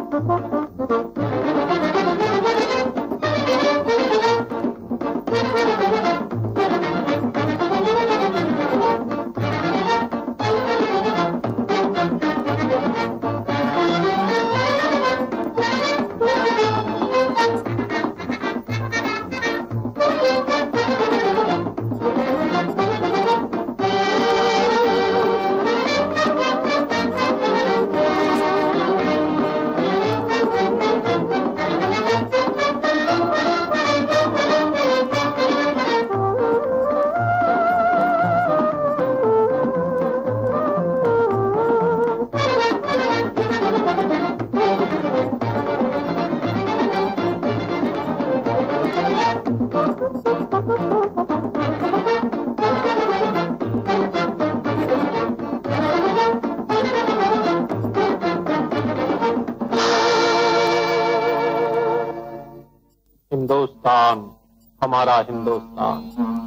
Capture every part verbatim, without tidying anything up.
हिंदुस्तान, हमारा हिंदुस्तान,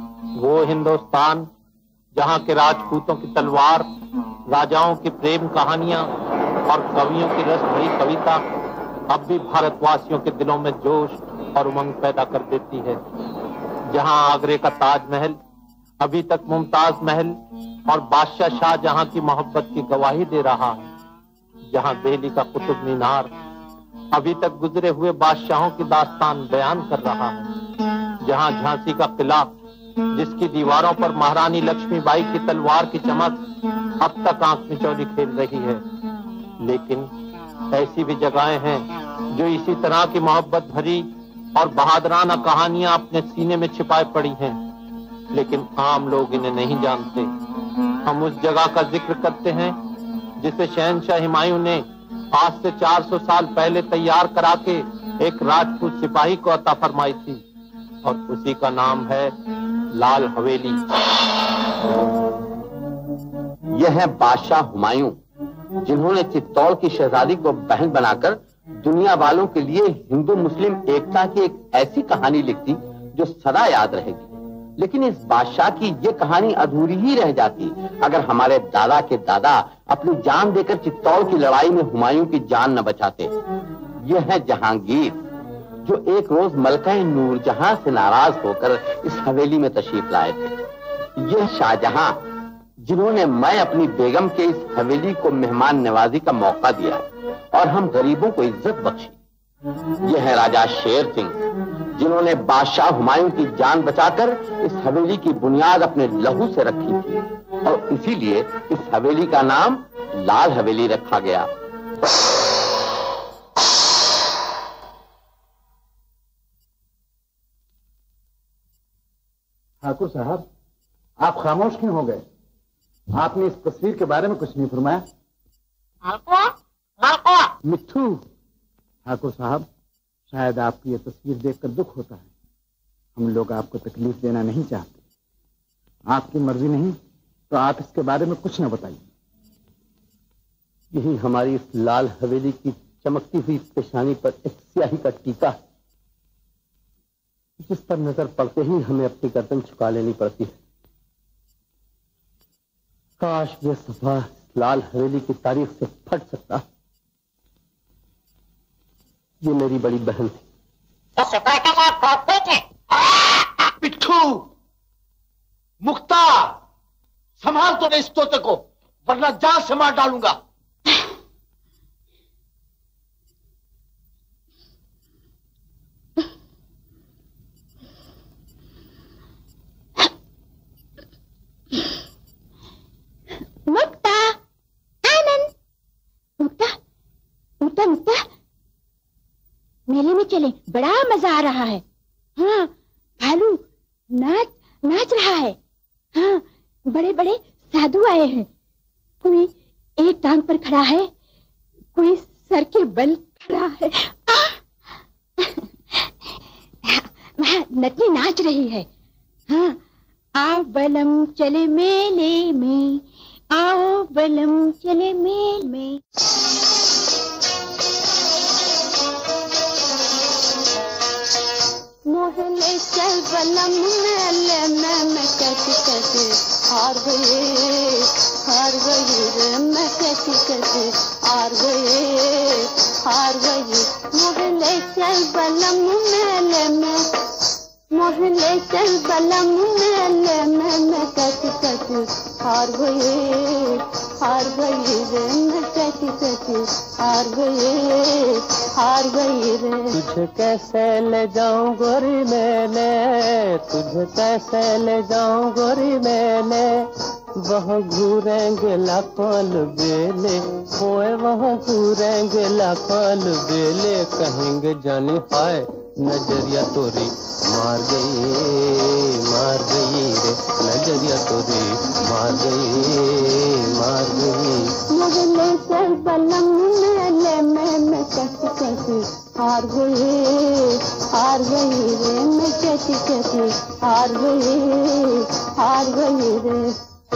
वो हिंदुस्तान जहाँ के राजपूतों की तलवार, राजाओं की प्रेम कहानियां और कवियों की रस भरी कविता अब भी भारतवासियों के दिलों में जोश और उमंग पैदा कर देती है। जहाँ आगरे का ताजमहल अभी तक मुमताज महल और बादशाह शाहजहां की मोहब्बत की गवाही दे रहा है, जहाँ दिल्ली का कुतुब मीनार अभी तक गुजरे हुए बादशाहों की दास्तान बयान कर रहा है, जहाँ झांसी का किला जिसकी दीवारों पर महारानी लक्ष्मीबाई की तलवार की चमक अब तक आंख मिचौली खेल रही है। लेकिन ऐसी भी जगहें हैं जो इसी तरह की मोहब्बत भरी और बहादुराना कहानियां अपने सीने में छिपाए पड़ी हैं, लेकिन आम लोग इन्हें नहीं जानते। हम उस जगह का जिक्र करते हैं जिसे शहंशाह हुमायूं ने आज से चार सौ साल पहले तैयार करा के एक राजपूत सिपाही को अता फरमाई थी, और उसी का नाम है लाल हवेली। यह है बादशाह हुमायूं, जिन्होंने चित्तौड़ की शहजादी को बहन बनाकर दुनिया वालों के लिए हिंदू मुस्लिम एकता की एक ऐसी कहानी लिख दी जो सदा याद रहेगी। लेकिन इस बादशाह की ये कहानी अधूरी ही रह जाती अगर हमारे दादा के दादा अपनी जान देकर चित्तौड़ की लड़ाई में हुमायूं की जान न बचाते। यह है जहांगीर, जो एक रोज मलका नूरजहां से नाराज होकर इस हवेली में तशरीफ लाए थे। यह शाहजहां, जिन्होंने मैं अपनी बेगम के इस हवेली को मेहमान नवाजी का मौका दिया और हम गरीबों को इज्जत बख्शी। यह है राजा शेर सिंह, जिन्होंने बादशाह हुमायूं की जान बचाकर इस हवेली की बुनियाद अपने लहू से रखी थी, और इसीलिए इस हवेली का नाम लाल हवेली रखा गया। ठाकुर साहब, आप खामोश क्यों हो गए? आपने इस तस्वीर के बारे में कुछ नहीं फरमाया। मिट्ठू, ठाकुर साहब, शायद आपकी ये तस्वीर देखकर दुख होता है। हम लोग आपको तकलीफ देना नहीं चाहते। आपकी मर्जी नहीं तो आप इसके बारे में कुछ न बताइए। यही हमारी इस लाल हवेली की चमकती हुई पेशानी पर एक स्याही का टीका है, जिस पर नजर पड़ते ही हमें अपनी गर्दन झुका लेनी पड़ती है। काश ये सफा लाल हवेली की तारीख से फट सकता। ये मेरी बड़ी बहन थी। पिट्ठू, मुख्तार, संभाल तो इस तोते को, वरना जान से मार डालूंगा। मुक्ता, आनंद, मुक्ता, मुक्ता, मुक्ता, मेले में चले, बड़ा मजा आ रहा है। हाँ, भालू नाच नाच रहा है। हाँ, बड़े बड़े साधु आए हैं। कोई एक टांग पर खड़ा है, कोई सर के बल खड़ा है। वहाँ नटनी नाच रही है। हाँ, आओ बलम चले मेले में, आओ बलम चले मेले में। मोहले चल बलम मेले में, मैं कैसे कैसे हार गए, हार गई रे मैं कैसे कैसे हार गए, हार गई चल बलम मेले में, मोहले चल बलम मेले में, मैं कैसी कैसी हार गई, हार गई रे, मैं कैसी कैसी हार गई, हार गई रे। तुझे कैसे ले जाऊं गोरी मैंने, तुझे कैसे ले जाऊं गोरी मैंने, वहाँ घूरेंगे लाखों बेले, होए वहाँ घूरेंगे लाखों बेले, कहेंगे जाने हाय नजरिया तोरी मार गई, मार गई रे, नजरिया तोरी मार गई, मार गई। मोहल्ले चल बलम मेले में, मैं कैसी कैसी हार गई, हार गई रे, मैं कैसी कैसी हार गई, हार गई रे।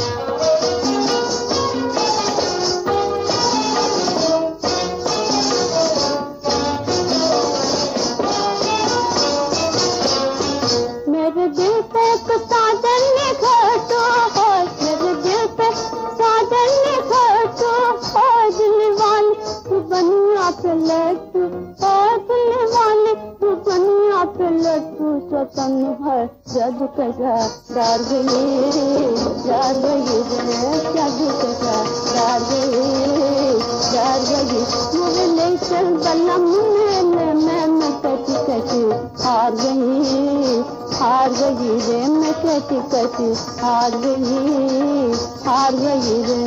मेरे दिल पे साजन ने घटो हो, मेरे दिल पे साजन ने घटो हो, दिल वाले तू बनिया पे लट्टू हो, दिल वाले तू बनिया पे लट्टू, स्वतन है जग कैसा डार गई, डार गई रे, जग कैसा डार गई, डार गई। मोहल्ले चल बलम मेले में, मैं कैसी कैसी हार गई, हार गई रे, मैं कैसी कैसी हार गई, हार गई रे।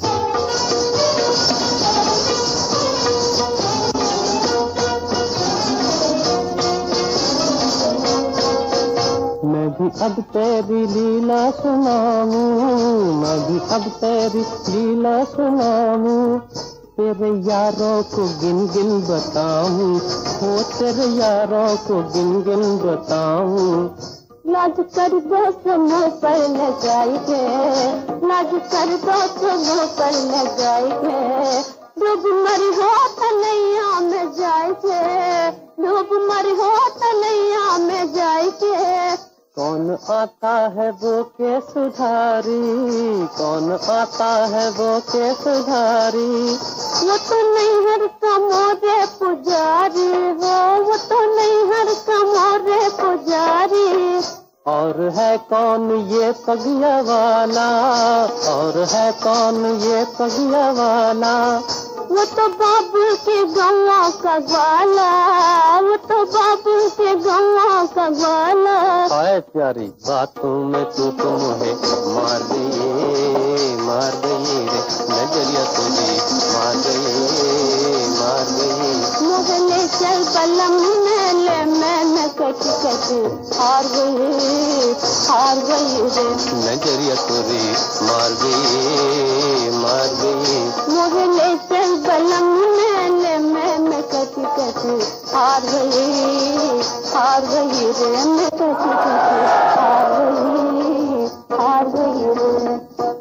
मैं भी अब तेरी लीला सुनाऊं, मैं भी अब तेरी लीला सुनाऊं, तेरे यारों को गिन गिन बताऊं, हो तेरे यारों को गिन गिन बताऊं। लाज कर दो सुनो पर लगाई के, लाज कर दो सुनो पर लगाई के, डूब मरी हो तलैया में जाए के, डूब मरी हो तलैया में जाए के। कौन आता है वो के सुधारी, कौन आता है वो के सुधारी, वो तो नहीं हर कमोरे पुजारी, वो वो तो नहीं हर कमोरे पुजारी। और है कौन ये पगिया वाला, और है कौन ये पगिया वाला, वो तो बाबू के गवा का ग्वाला, वो तो बाबू के गवा का ग्वाला। हाय प्यारी बातों में तू तो मुझे मार गई, मार गई रे, नजरिया तुझे मार गई, मार गई। मोहल्ले चल बलम मेले में, मैं कैसी कैसी हार गई, हार गई रे, नजरिया तुझे मार गई, मार गई। मोहल्ले चल बलम मेले में, मैं कैसी कैसी हार गई, हार गई रे, मैं कैसी कैसी हार गई, हार गई रे।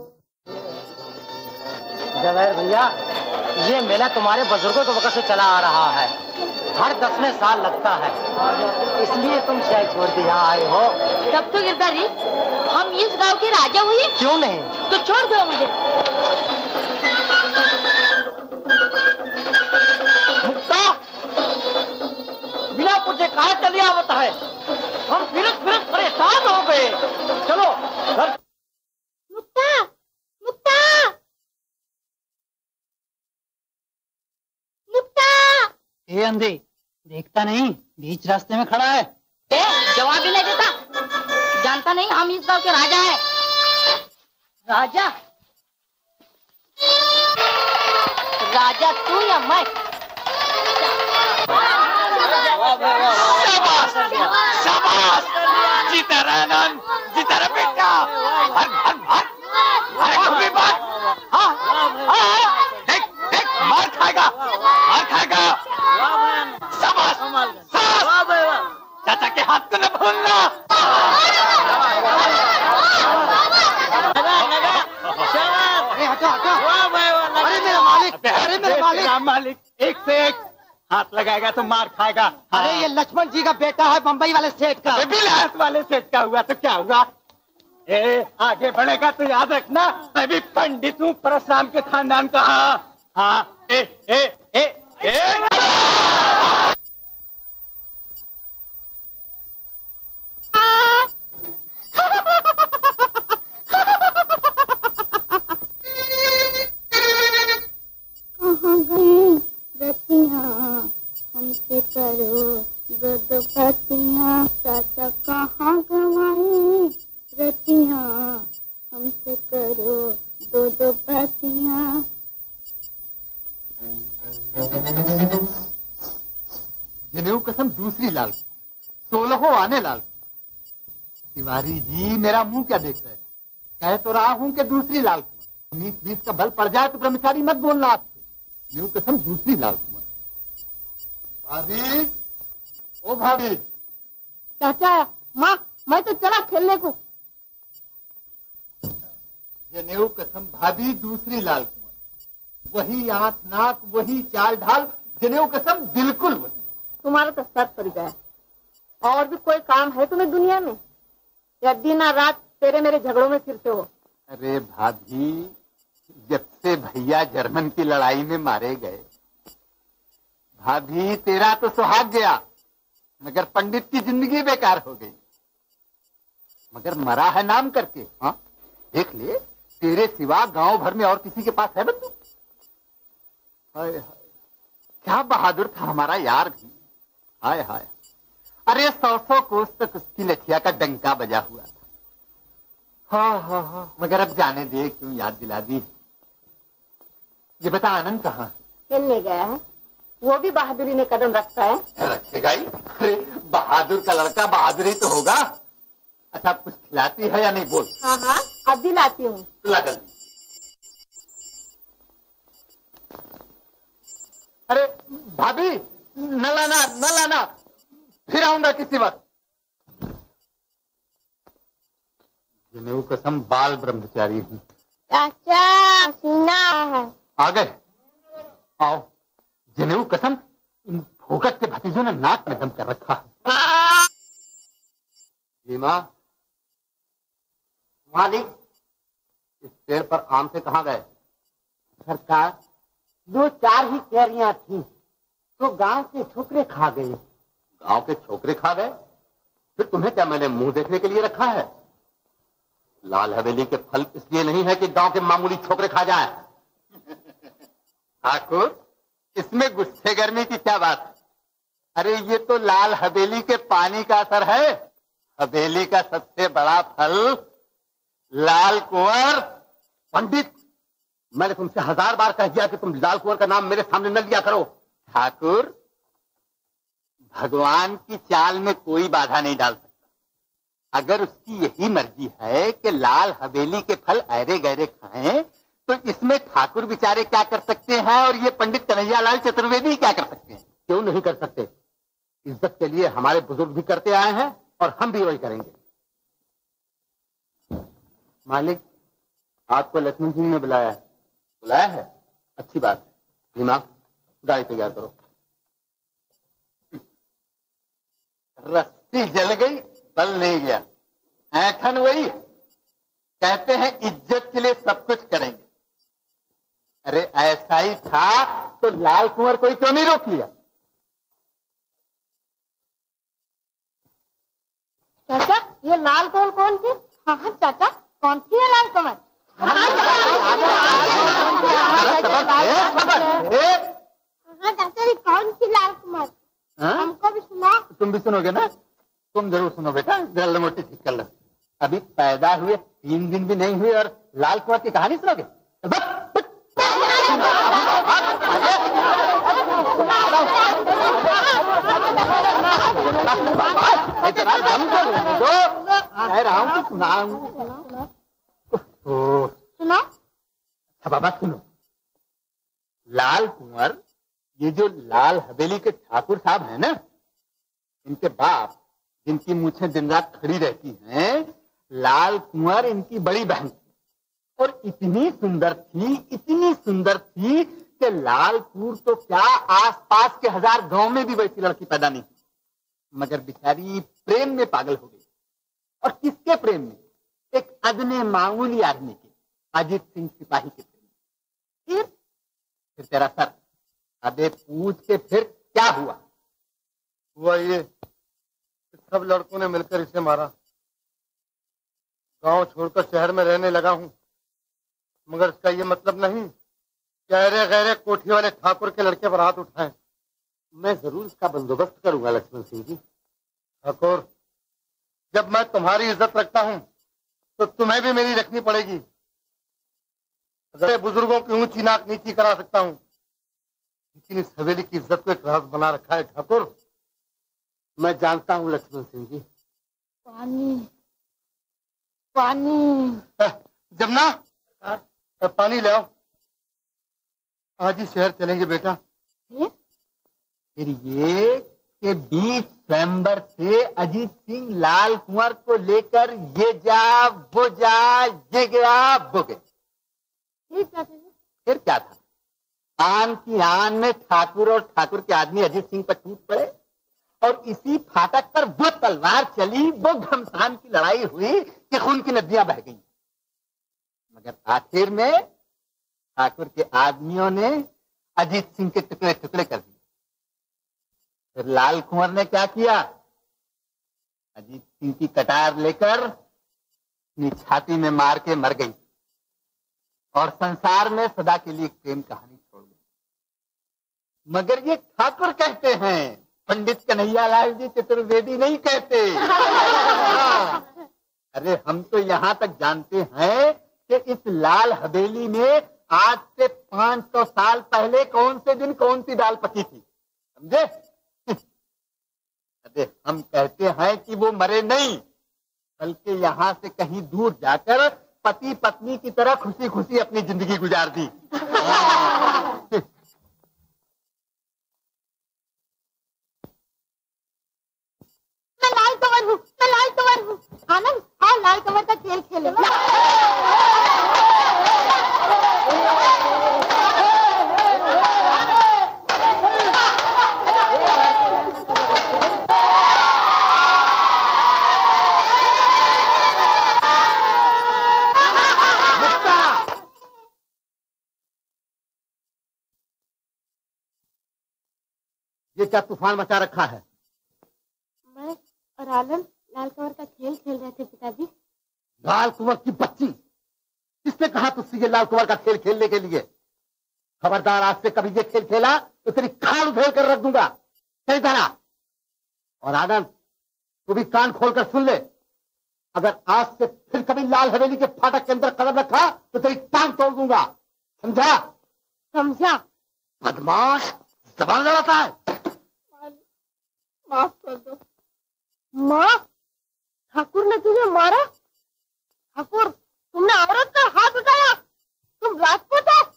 जवाहर भैया, ये मेला तुम्हारे बुजुर्गों के वक्त से चला आ रहा है, हर दसवें साल लगता है, इसलिए तुम शहर छोड़ के यहाँ आए हो। तब तो गिरधारी हम इस गांव के राजा हुए। क्यों नहीं? तो छोड़ दो मुझे। मुक्ता, बिना पूछे कहाँ चली आवत है? हम फिरत फिरत परेशान हो गए। चलो घर। मुक्ता, मुक्ता, मुक्ता। ये अंधी देखता नहीं, बीच रास्ते में खड़ा है। ए, जवाब भी नहीं देता, जानता नहीं हम इस गांव के राजा हैं। राजा? राजा तू या मैं? शाबाश, शाबाश, जीता रहा नंद, जीता रहा बेटा। हर हर हर अरे कभी बात, हाँ हाँ, देख देख मार खाएगा, मार खाएगा। शाबाश, शाबाश, चाचा के हाथ को न भूलना। अरे मेरा मालिक, अरे मेरा मालिक, मालिक एक से एक हाथ लगाएगा तो मार खाएगा। अरे ये लक्ष्मण जी का बेटा है, बम्बई वाले सेठ का। बिलास वाले सेठ का हुआ तो क्या हुआ? ए, आगे बढ़ेगा तो याद रखना, मैं भी पंडित हूँ परशुराम के खानदान का। हाँ हाँ, ए ए ए ए हमसे करो दो दो बातियां, चाचा कहाँ गवाई रतियां, हमसे करो दो दो बातियां। जनेऊ कसम दूसरी लाल, सोलहों आने लाल। तिवारी जी मेरा मुंह क्या देख रहे हैं? कह तो रहा हूं कि दूसरी लाल कुंवर। बीस बीस का बल पड़ जाए तो ब्रह्मचारी मत बोलना आपसे। जनेऊ कसम दूसरी लाल कुंवर। भाभी, ओ भाभी। चाचा, माँ, मैं तो चला खेलने को। जनेऊ कसम भाभी दूसरी लाल कुंवर। वही आंख नाक, वही चाल ढाल, जनेऊ कसम बिल्कुल वही। तुम्हारा तो सर पड़ गया। और भी कोई काम है तुम्हें दुनिया में, या दिन और रात तेरे मेरे झगड़ों में फिरते हो? अरे भाभी, जब से भैया जर्मन की लड़ाई में मारे गए, भाभी तेरा तो सुहाग गया, मगर पंडित की जिंदगी बेकार हो गई। मगर मरा है नाम करके। हाँ देख ले, तेरे सिवा गांव भर में और किसी के पास है बंदूक? हाय हाय, क्या बहादुर था हमारा यार भी। हाय हाय, अरे सौ सौ कोस तक उसकी लठिया का डंका बजा हुआ था। हाँ हाँ हाँ, मगर अब जाने दे, क्यों याद दिला दी। ये बता, आनंद कहाँ है? खेलने गया है। वो भी बहादुरी में कदम रखता है। रखेगा ही। अरे बहादुर का लड़का बहादुर ही तो होगा। अच्छा, कुछ खिलाती है या नहीं बोल? हाँ हाँ, अब भी लाती हूँ। ला कर। अरे भाभी, न लाना न लाना, फिर आऊंगा किसी वक्त। जनेऊ कसम बाल ब्रह्मचारी हूँ। चाचा, सीना है। आ गए? आओ। जनेऊ कसम इन भोगत के भतीजों ने नाक में दम कर रखा है। माँ, मालिक, इस पेड़ पर आम से कहाँ गए? सरकार, दो चार ही कैरियां थी तो गांव के छोकरे खा गए। गांव के छोकरे खा गए? फिर तुम्हें क्या मैंने मुंह देखने के लिए रखा है? लाल हवेली के फल इसलिए नहीं है कि गांव के मामूली छोकरे खा जाएं। ठाकुर, इसमें गुस्से गर्मी की क्या बात है? अरे ये तो लाल हवेली के पानी का असर है। हवेली का सबसे बड़ा फल लाल कुंवर। पंडित, मैंने तुमसे हजार बार कह दिया कि तुम लाल कुंवर का नाम मेरे सामने न लिया करो। ठाकुर, भगवान की चाल में कोई बाधा नहीं डाल सकता। अगर उसकी यही मर्जी है कि लाल हवेली के फल ऐरे गहरे खाएं, तो इसमें ठाकुर बेचारे क्या कर सकते हैं और ये पंडित कन्हैयालाल चतुर्वेदी क्या कर सकते हैं? क्यों नहीं कर सकते? इज्जत के लिए हमारे बुजुर्ग भी करते आए हैं और हम भी वही करेंगे। मालिक, आपको लक्ष्मण सिंह ने बुलाया है। बुलाया है? अच्छी बात है। भीमा, गाड़ी तैयार करो। रस्सी जल गई, बल नहीं गया। ऐठन वही, कहते हैं इज्जत के लिए सब कुछ करेंगे। अरे ऐसा ही था तो लाल कुंवर कोई क्यों नहीं रोक लिया? चाचा, ये लाल कुंवर कौन थी? हाँ हाँ चाचा, कौन थी ये लाल कुंवर? हाँ चाचा, ये कौन थी लाल कुंवर? हमको भी सुना। तुम भी सुनोगे ना? तुम जरूर सुनो बेटा, जल्द मोटी ठीक कर लो। अभी पैदा हुए तीन दिन भी नहीं हुए और लाल कुंवर की कहानी सुनोगे? कह रहा हूँ कि सुनाऊंगा। सुना? बाबा सुनो, लाल कुंवर, ये जो लाल हवेली के ठाकुर साहब हैं ना, इनके बाप जिनकी मूछें दिन रात खड़ी रहती हैं, लाल कुंवर इनकी बड़ी बहन थी और इतनी सुंदर थी, इतनी सुंदर थी कि लालपुर तो क्या आसपास के हजार गांव में भी वैसी लड़की पैदा नहीं, मगर बेचारी प्रेम में पागल हो गई। और किसके प्रेम में? एक अदने मामूली आदमी के, अजीत सिंह सिपाही के प्रेम में। फिर फिर तेरा सर, अबे पूछ के फिर क्या हुआ? हुआ ये, सब लड़कों ने मिलकर इसे मारा। गांव छोड़कर शहर में रहने लगा हूं, मगर इसका ये मतलब नहीं कि गहरे गहरे कोठी वाले ठाकुर के लड़के पर हाथ उठाए। मैं जरूर इसका बंदोबस्त करूंगा लक्ष्मण सिंह जी। ठाकुर, जब मैं तुम्हारी इज्जत रखता हूँ तो तुम्हें भी मेरी रखनी पड़ेगी। अगर बुजुर्गों की ऊंची नाक नीची करा सकता हूँ, लेकिन इस हवेली की इज्जत को एक राज बना रखा है ठाकुर। मैं जानता हूँ लक्ष्मण सिंह जी। पानी पानी जमुना, पानी ले आओ। आज ही शहर चलेंगे बेटा। फिर ये कि बीस स्वयंवर से अजीत सिंह लाल कुंवर को लेकर ये जा वो जा, ये गया वो गया। फिर क्या था? आन की आन में ठाकुर और ठाकुर के आदमी अजीत सिंह पर टूट पड़े और इसी फाटक पर वो तलवार चली, वो घमसान की लड़ाई हुई कि खून की नदियां बह गई। मगर आखिर में ठाकुर के आदमियों ने अजीत सिंह के टुकड़े टुकड़े कर दिए। फिर लाल कुंवर ने क्या किया? अजीत सिंह की कटार लेकर अपनी छाती में मार के मर गई और संसार में सदा के लिए प्रेम कहानी छोड़ गई। मगर ये ठाकुर कहते हैं, पंडित कन्हैयालाल जी चतुर्वेदी नहीं कहते। अरे हम तो यहाँ तक जानते हैं कि इस लाल हवेली में आज से पांच सौ साल पहले कौन से दिन कौन सी दाल पकी थी, समझे? अरे हम कहते हैं कि वो मरे नहीं, बल्कि यहाँ से कहीं दूर जाकर पति पत्नी की तरह खुशी खुशी अपनी जिंदगी गुजार दी। मैं लाल कंवर हूँ, मैं लाल कंवर हूँ। आनंद, आओ लाल कंवर का खेल खेले। ये क्या तूफान मचा रखा है? मैं और आनंद लाल कंवर का खेल खेल रहे थे पिताजी। लाल कुंवर की बच्ची, किसने कहा तुझसे ये लाल कुंवर का खेल खेलने के लिए? खबरदार, आज से कभी ये खेल खेला तो तेरी खाल उधेड़ कर रख दूंगा। सही तरह। और आनंद, तू भी कान खोलकर सुन ले, अगर आज से फिर कभी लाल हवेली के फाटक के अंदर कदम रखा तो तेरी टांग तोड़ दूंगा, समझा? समझा। बदमाश, जबान लड़ाता है। माफ कर दो। माँ, ठाकुर ने तुझे मारा? ठाकुर, तुमने औरत का हाथ उठाया? तुम राजपूत हो?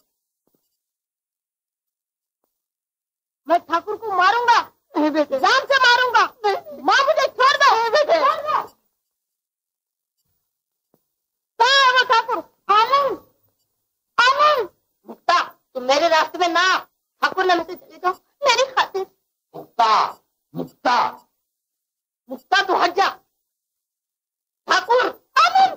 मैं ठाकुर को मारूंगा। नहीं बेटे, जान से मारूंगा। माँ, मुझे छोड़ दो। नहीं बेटे, वो ठाकुर। आनंद, आनंद। मुक्ता, तुम मेरे रास्ते में ना। ठाकुर ने मुझे चली जाओ मेरी खातिर। मुक्ता, मुक्ता, मुक्ता, तू हट जा। ठाकुर, आनंद।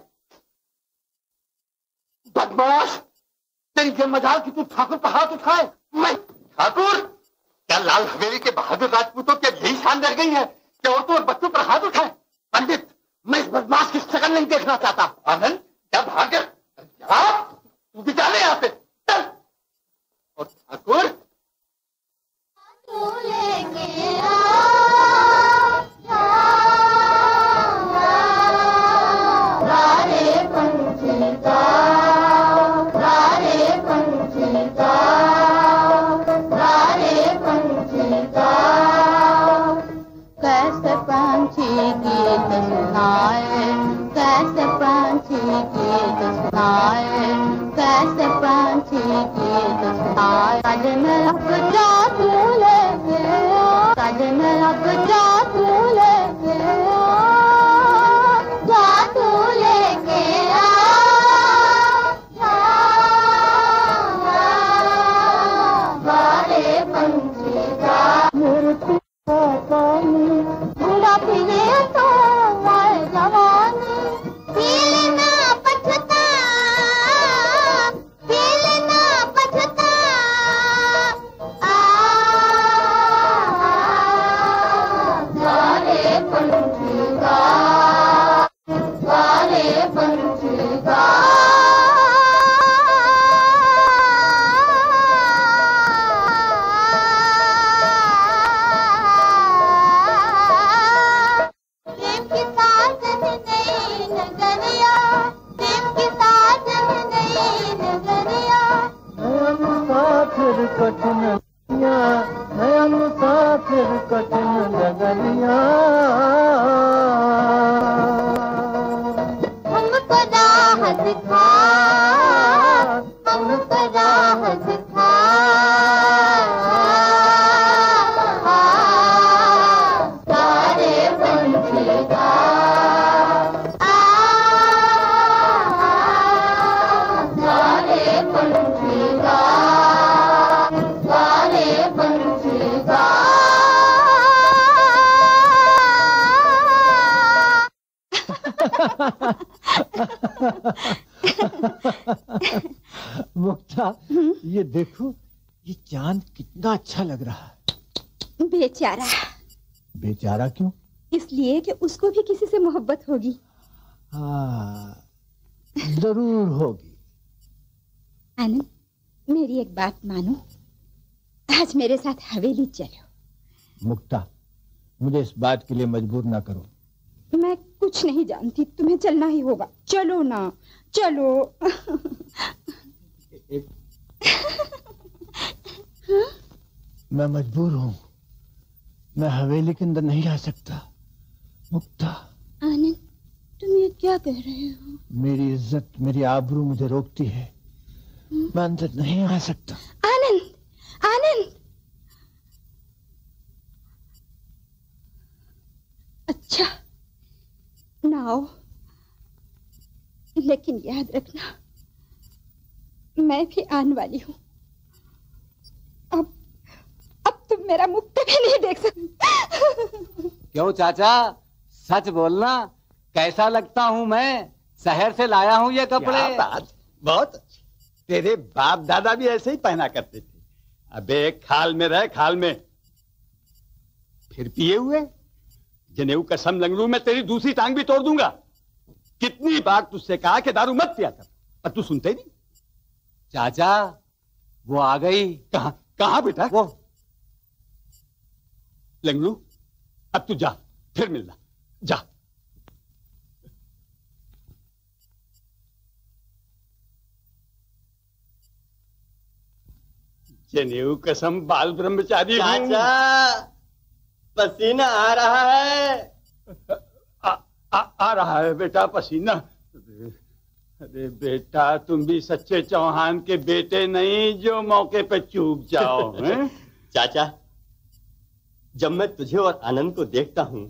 बदमाश, तेरी ये मजाल कि तू ठाकुर पर हाथ उठाए। मैं ठाकुर? क्या लाल हवेली के बहादुर राजपूतों के यही शान रह गई है कि औरतों और बच्चों पर हाथ उठाए? पंडित, मैं इस बदमाश की शक्ल नहीं देखना चाहता। आनंद, क्या भाग्य, तू भी जा ले यहाँ से, चल। और ठाकुर, कैसे पंछी गीत सुनाए, कैसे पंछी गीत सुनाए, कैसे पंछी गीत सुनाए। आज मैं अब जा तू लेके आ, आज मैं अब जा तू लेके आ, जा तू लेके आ, बारे पंछी का मूर्ति बुरा फिरे तो आए जवानी, पीलना पछता, पीलना पछता। आ, आ, आ, कठिन डगरिया हमको राह दिखा, हमको राह दिखा, सारे पंछी गा, सारे पंछी गा, सारे पंछी गा। मुक्ता, ये देखो, ये चांद कितना अच्छा लग रहा है। बेचारा। बेचारा क्यों? इसलिए कि उसको भी किसी से मोहब्बत होगी। हाँ, जरूर होगी। आनंद, मेरी एक बात मानो, आज मेरे साथ हवेली चलो। मुक्ता, मुझे इस बात के लिए मजबूर ना करो। मैं कुछ नहीं जानती, तुम्हें चलना ही होगा। चलो ना, चलो। एक... मैं मजबूर हूँ, मैं हवेली के अंदर नहीं आ सकता। मुक्ता। आनंद, तुम ये क्या कह रहे हो? मेरी इज्जत, मेरी आबरू मुझे रोकती है। मैं अंदर नहीं आ सकता। आनंद, आनंद। अच्छा, ना आओ, लेकिन याद रखना, मैं भी आने वाली हूँ। अब अब तुम मेरा मुख कभी नहीं देख सकते। क्यों चाचा, सच बोलना, कैसा लगता हूँ मैं? शहर से लाया हूँ ये कपड़े। क्या बात, बहुत अच्छी। तेरे बाप दादा भी ऐसे ही पहना करते थे। अबे खाल में रह, खाल में। फिर पिए हुए जनेऊ कसम लंगड़ू, मैं तेरी दूसरी टांग भी तोड़ दूंगा। कितनी बार तुझसे कहा कि दारू मत पिया कर, पर तू सुनते ही नहीं। चाचा, वो आ गई। कहां कहां बेटा? वो लंगड़ू, अब तू जा, फिर मिलना, जा। जनेऊ कसम बाल ब्रह्मचारी। चाचा, पसीना आ रहा है। आ, आ, आ रहा है बेटा पसीना। अरे बेटा, तुम भी सच्चे चौहान के बेटे नहीं जो मौके पे चूक जाओ। हैं? चाचा, जब मैं तुझे और आनंद को देखता हूं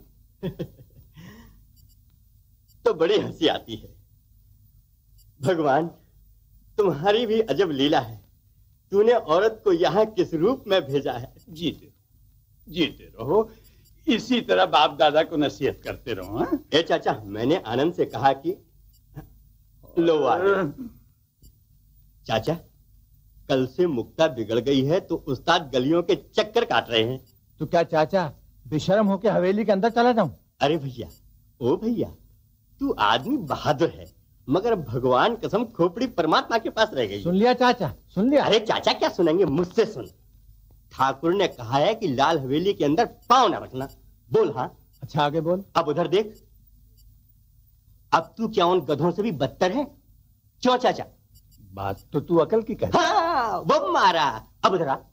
तो बड़ी हंसी आती है। भगवान, तुम्हारी भी अजब लीला है। तूने औरत को यहाँ किस रूप में भेजा है। जीते जीते रहो, इसी तरह बाप दादा को नसीहत करते रहो। हाँ? ए चाचा, मैंने आनंद से कहा कि लो आ चाचा, कल से मुक्ता बिगड़ गई है तो उस्ताद गलियों के चक्कर काट रहे हैं। तो क्या चाचा, बेशर्म होके हवेली के अंदर चला जाऊं? अरे भैया, ओ भैया, तू आदमी बहादुर है, मगर भगवान कसम खोपड़ी परमात्मा के पास रह गई। सुन लिया चाचा, सुन लिया। अरे चाचा क्या सुनेंगे, मुझसे सुन। ठाकुर ने कहा है कि लाल हवेली के अंदर पांव न रखना। बोल हाँ। अच्छा, आगे बोल। अब उधर देख, अब तू क्या उन गधों से भी बदतर है? क्यों चाचा? बात तो तू अकल की कह। हाँ, वो मारा। अब उधर आ,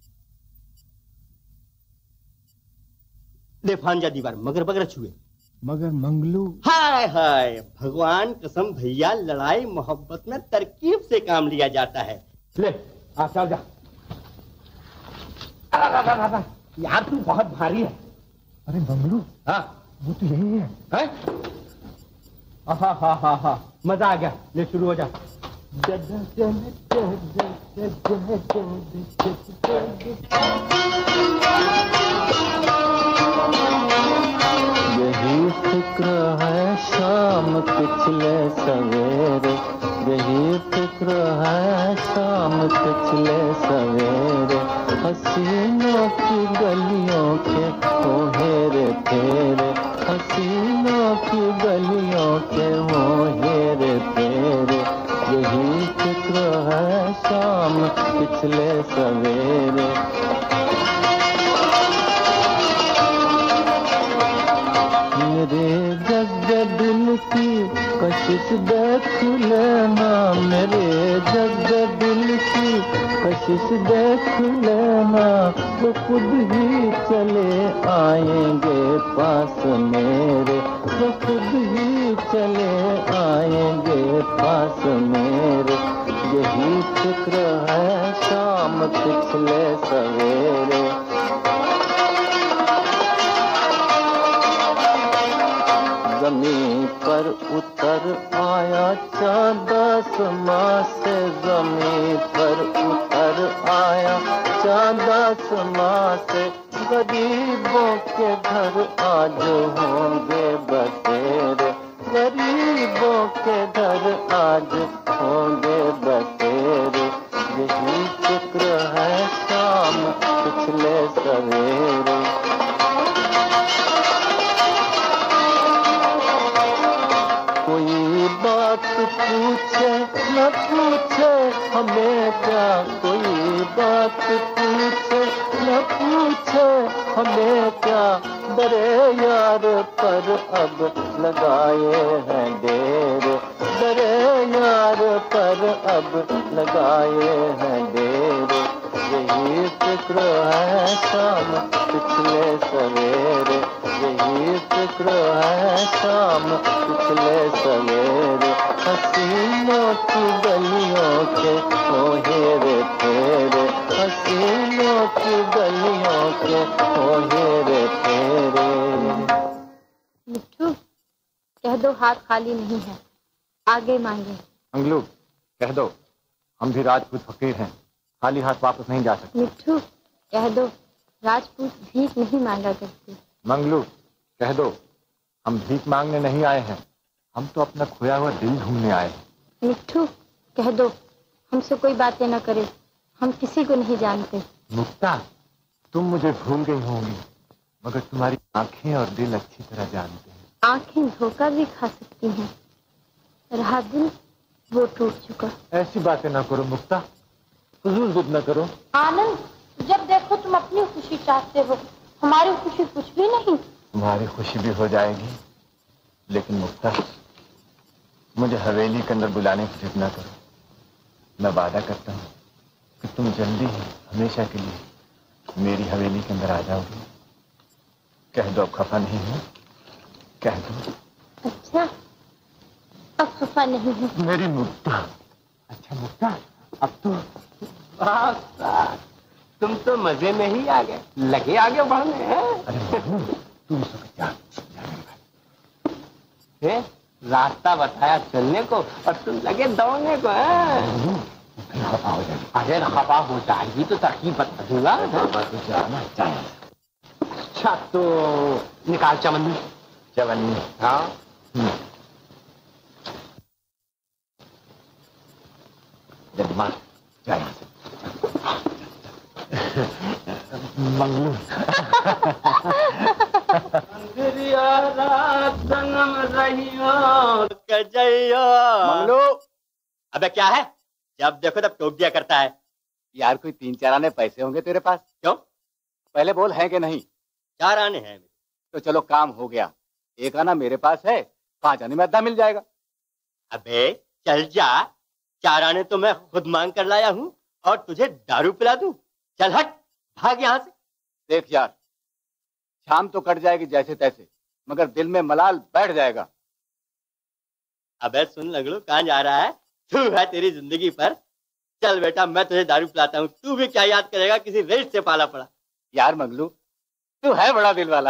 ले फांजा दीवार, मगर बगर छुए। मगर मंगलू। हाय हाय, भगवान कसम भैया, लड़ाई मोहब्बत में तरकीब से काम लिया जाता है। ले आ, चल जा। यार तू बहुत भारी है। अरे मंगलू, हाँ वो तो यही है, है? हा हा हा हा, मजा आ गया। ले शुरू हो जा। यही फिक्र है शाम पिछले सवेरे, यही फिक्र है शाम पिछले सवेरे, हसीनों की गलियों के वो हेरे फेरे, हसीनों की गलियों के वो हेरे फेरे, यही फिक्र है शाम पिछले सवेरे। मेरे जज्बे दिल की कशिश देख लेना, मेरे जज्बे दिल की कशिश देख लेना वो खुद ही चले आएंगे पास मेरे, वो खुद ही चले आएंगे पास मेरे। यही फिक्र है शाम पिछले सवेरे। जमीन पर उतर आया चाँद आसमां से, जमीन पर उतर आया चाँद आसमां से। गरीबों के घर आज होंगे बसेरे, गरीबों के घर आज होंगे बसेरे। यही फिक्र है शाम पिछले सवेरे। कोई बात पूछे न पूछे हमें क्या, कोई बात पूछे न पूछे हमें क्या। डरे यार पर अब लगाए हैं डेरे, डरे यार पर अब लगाए हैं डेरे। यही फिक्र है शाम पिछले सवेरे, यही फिक्र है शाम पिछले सवेरे। हसीनों की गलियों के ओ हेरे फेरे, हसीनों की गलियों के ओ हेरे फेरे। मिट्ठू, कह दो हाथ खाली नहीं है, आगे मांगे। मंगलू, कह दो हम भी राजपूत फकीर हैं, खाली हाथ वापस नहीं जा सकते। मिट्ठू, कह दो राजपूत भीख नहीं मांगा करते। मंगलू, कह दो हम भीख मांगने नहीं आए हैं, हम तो अपना खोया हुआ दिल ढूंढने आए हैं। मिट्ठू, कह दो हमसे कोई बातें न करे, हम किसी को नहीं जानते। मुक्ता, तुम मुझे भूल गई होंगी, मगर तुम्हारी आंखें और दिल अच्छी तरह जानते हैं। आंखें धोखा भी खा सकती हैं, रहा दिल वो टूट चुका। ऐसी बातें ना करो मुक्ता, फजूल जिद न करो। आनंद, जब देखो तुम अपनी खुशी चाहते हो, हमारी खुशी कुछ भी नहीं। तुम्हारी खुशी भी हो जाएगी, लेकिन मुक्ता मुझे हवेली के अंदर बुलाने की जिद न करो। मैं वादा करता हूँ कि तुम जल्दी ही हमेशा के लिए मेरी हवेली के अंदर आ जाओगी। कह दो अब खफा नहीं हो, कह दो। अच्छा, अब खफा नहीं है मेरी मुक्ता। अच्छा मुक्ता, अब तो तुम तो मजे में ही आ गए, लगे आगे बढ़ने हैं। अरे तुम क्या है? रास्ता बताया चलने को और तुम लगे दौड़ने को। है अरे खफा हो जाएगी तो तकलीफ बता दूंगा। अच्छा तो निकाल चवन्नी। चवन्नी? हाँ। मार जाए मंगलू। मंगलू, अबे क्या है, जब देखो तब टोक दिया करता है। यार कोई तीन चार आने पैसे होंगे तेरे पास? क्यों? पहले बोल है कि नहीं? चार आने हैं। तो चलो काम हो गया, एक आना मेरे पास है, पांच आने में अद्धा मिल जाएगा। अबे चल जा, चार आने तो मैं खुद मांग कर लाया हूँ और तुझे दारू पिला दूं। चल हट, भाग यहाँ से। देख यार, शाम तो कट जाएगी जैसे तैसे, मगर दिल में मलाल बैठ जाएगा। अबे सुन लगड़ू, कहाँ जा रहा है? तू है तेरी जिंदगी पर। चल बेटा, मैं तुझे दारू पिलाता हूँ, तू भी क्या याद करेगा, किसी रेत से पाला पड़ा। यार मंगलू, तू है बड़ा दिल वाला।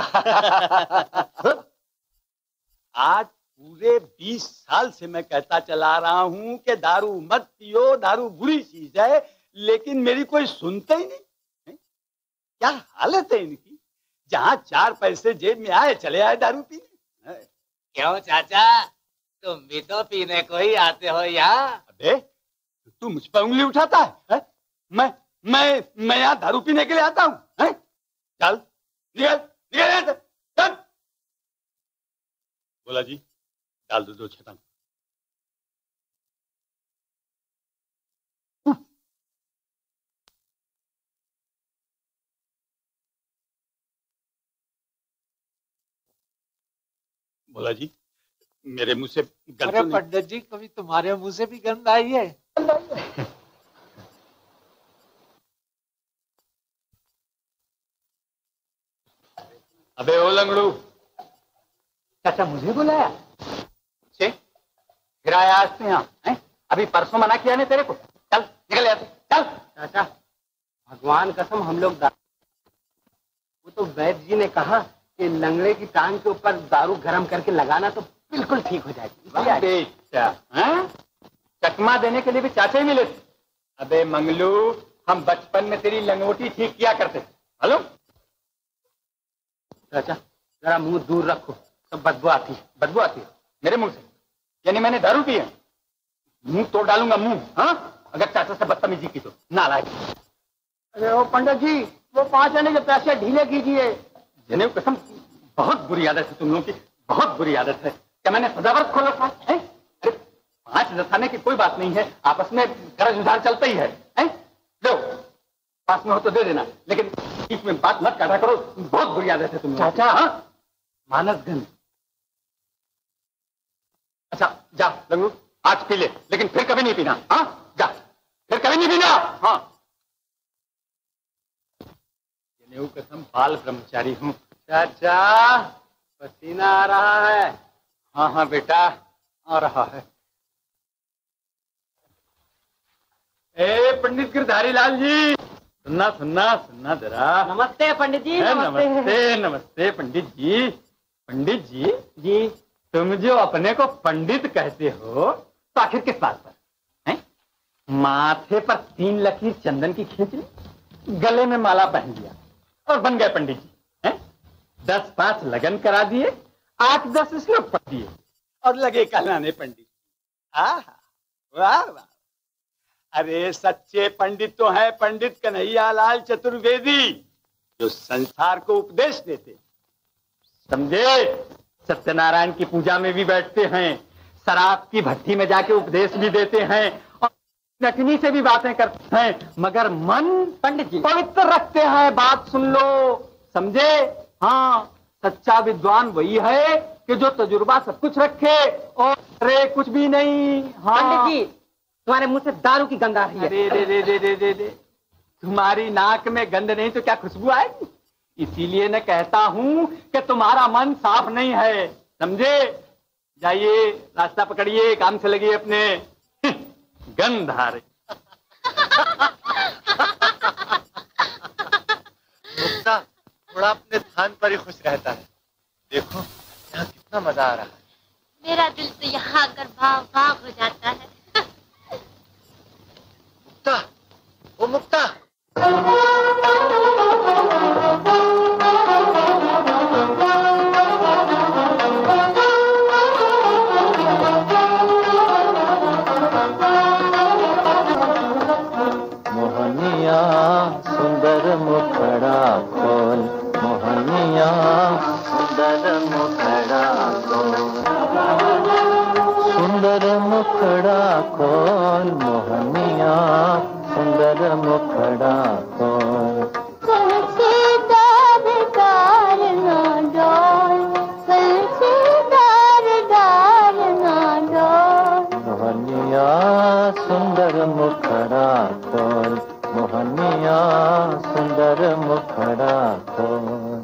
आज पूरे बीस साल से मैं कहता चला रहा हूँ कि दारू मत पियो, दारू बुरी चीज है, लेकिन मेरी कोई सुनता ही नहीं है? क्या हालत है इनकी, जहाँ चार पैसे जेब में आए चले आए दारू पीने। क्यों चाचा, तुम भी तो पीने को ही आते हो यहाँ? अबे तू मुझ पर उंगली उठाता है, है? मैं मैं मैं यहाँ दारू पीने के लिए आता हूँ? चल निकल निकल यहाँ से, चल। बोला जी, डाल दो दो छटांग। बोला जी, मेरे मुंह से गंद। अरे पंडित जी, कभी तुम्हारे मुंह से भी गंद आई है? अबे ओ लंगड़ू, चाचा मुझे बुलाया? से फिर आया आज से यहाँ? अभी परसों मना किया ने तेरे को? चल निकल यहाँ से, चल। चाचा भगवान कसम हम लोग, वो तो वैद्य जी ने कहा कि लंगड़े की टांग के ऊपर दारू गरम करके लगाना तो बिल्कुल ठीक हो जाएगी। चकमा देने के लिए भी चाचा ही मिले थे। अबे मंगलू, हम बचपन में तेरी लंगोटी ठीक किया करते थे, मालूम? चाचा जरा मुंह दूर रखो, सब बदबू आती है। बदबू आती है मेरे मुंह से? यानी मैंने दारू पी है? मुंह तोड़ डालूंगा मुंह, हाँ? अगर चाचा से बदतमीजी की तो। नालायक। अरे ओ पंडित जी, वो पांच आने के पैसे ढीले कीजिए। जनेऊ कसम, बहुत बुरी आदत है तुम लोगों की, बहुत बुरी आदत है। क्या मैंने सदाव्रत खोल रखा है? अरे पांच दसाने की कोई बात नहीं है, आपस में कर्ज उधार चलता ही है, है? लो पास में हो तो दे देना, लेकिन बीच में बात मत काटा करो, बहुत बुरी आदत है तुम लोगों की। चाचा, हाँ? मानस गंध। अच्छा जा लंगू, आज पी ले, लेकिन फिर कभी नहीं पीना, हाँ? जा, फिर कभी नहीं पीना, हाँ? जनेऊ कसम, बाल ब्रह्मचारी हूँ। चाचा पसीना आ रहा है। हाँ हाँ बेटा, आ रहा है। ए पंडित गिरधारी लाल जी, सुनना सुनना सुनना जरा। नमस्ते पंडित जी। नमस्ते नमस्ते, नमस्ते पंडित जी। पंडित जी जी तुम जो अपने को पंडित कहते हो तो आखिर किस बात पर हैं? माथे पर तीन लकीर चंदन की खींच ली, गले में माला पहन लिया और बन गए पंडित जी, हैं? दस पांच लगन करा दिए, आठ दस श्लोक पढ़ दिए और लगे कहलाने पंडित। आहा, वाह वाह। अरे सच्चे पंडित तो है पंडित कन्हैया लाल चतुर्वेदी, जो संसार को उपदेश देते, समझे? सत्यनारायण की पूजा में भी बैठते हैं, शराब की भट्टी में जाके उपदेश भी देते हैं और नटनी से भी बातें करते हैं, मगर मन पंडित जी पवित्र रखते हैं। बात सुन लो, समझे? हाँ, सच्चा विद्वान वही है कि जो तजुर्बा सब कुछ रखे और अरे कुछ भी नहीं। हाँ पंडित जी, तुम्हारे मुंह से दारू की गंध आ रही है। अरे रे रे रे रे रे रे, तुम्हारी नाक में गंध नहीं तो क्या खुशबू आएगी? इसीलिए मैं कहता हूं कि तुम्हारा मन साफ नहीं है, समझे? जाइए, रास्ता पकड़िए, काम से लगिए अपने। गंध आ रही। मुक्ता थोड़ा अपने स्थान पर ही खुश रहता है। देखो यहाँ कितना मजा आ रहा है। मेरा दिल तो यहाँ आकर भाव भाव हो जाता है। मुक्ता, ओ मुक्ता। मोहनिया सुंदर मुखड़ा खोल, मोहनिया सुंदर मुखड़ा खोल, सुंदर मुखड़ा खोल, मोहनिया सुंदर मुखड़ा खोल। कलसे दार दार ना डोल, कलसे दार दार ना डोल। मोहनिया सुंदर मुखड़ा खोल, मोहनिया सुंदर मुखड़ा खोल।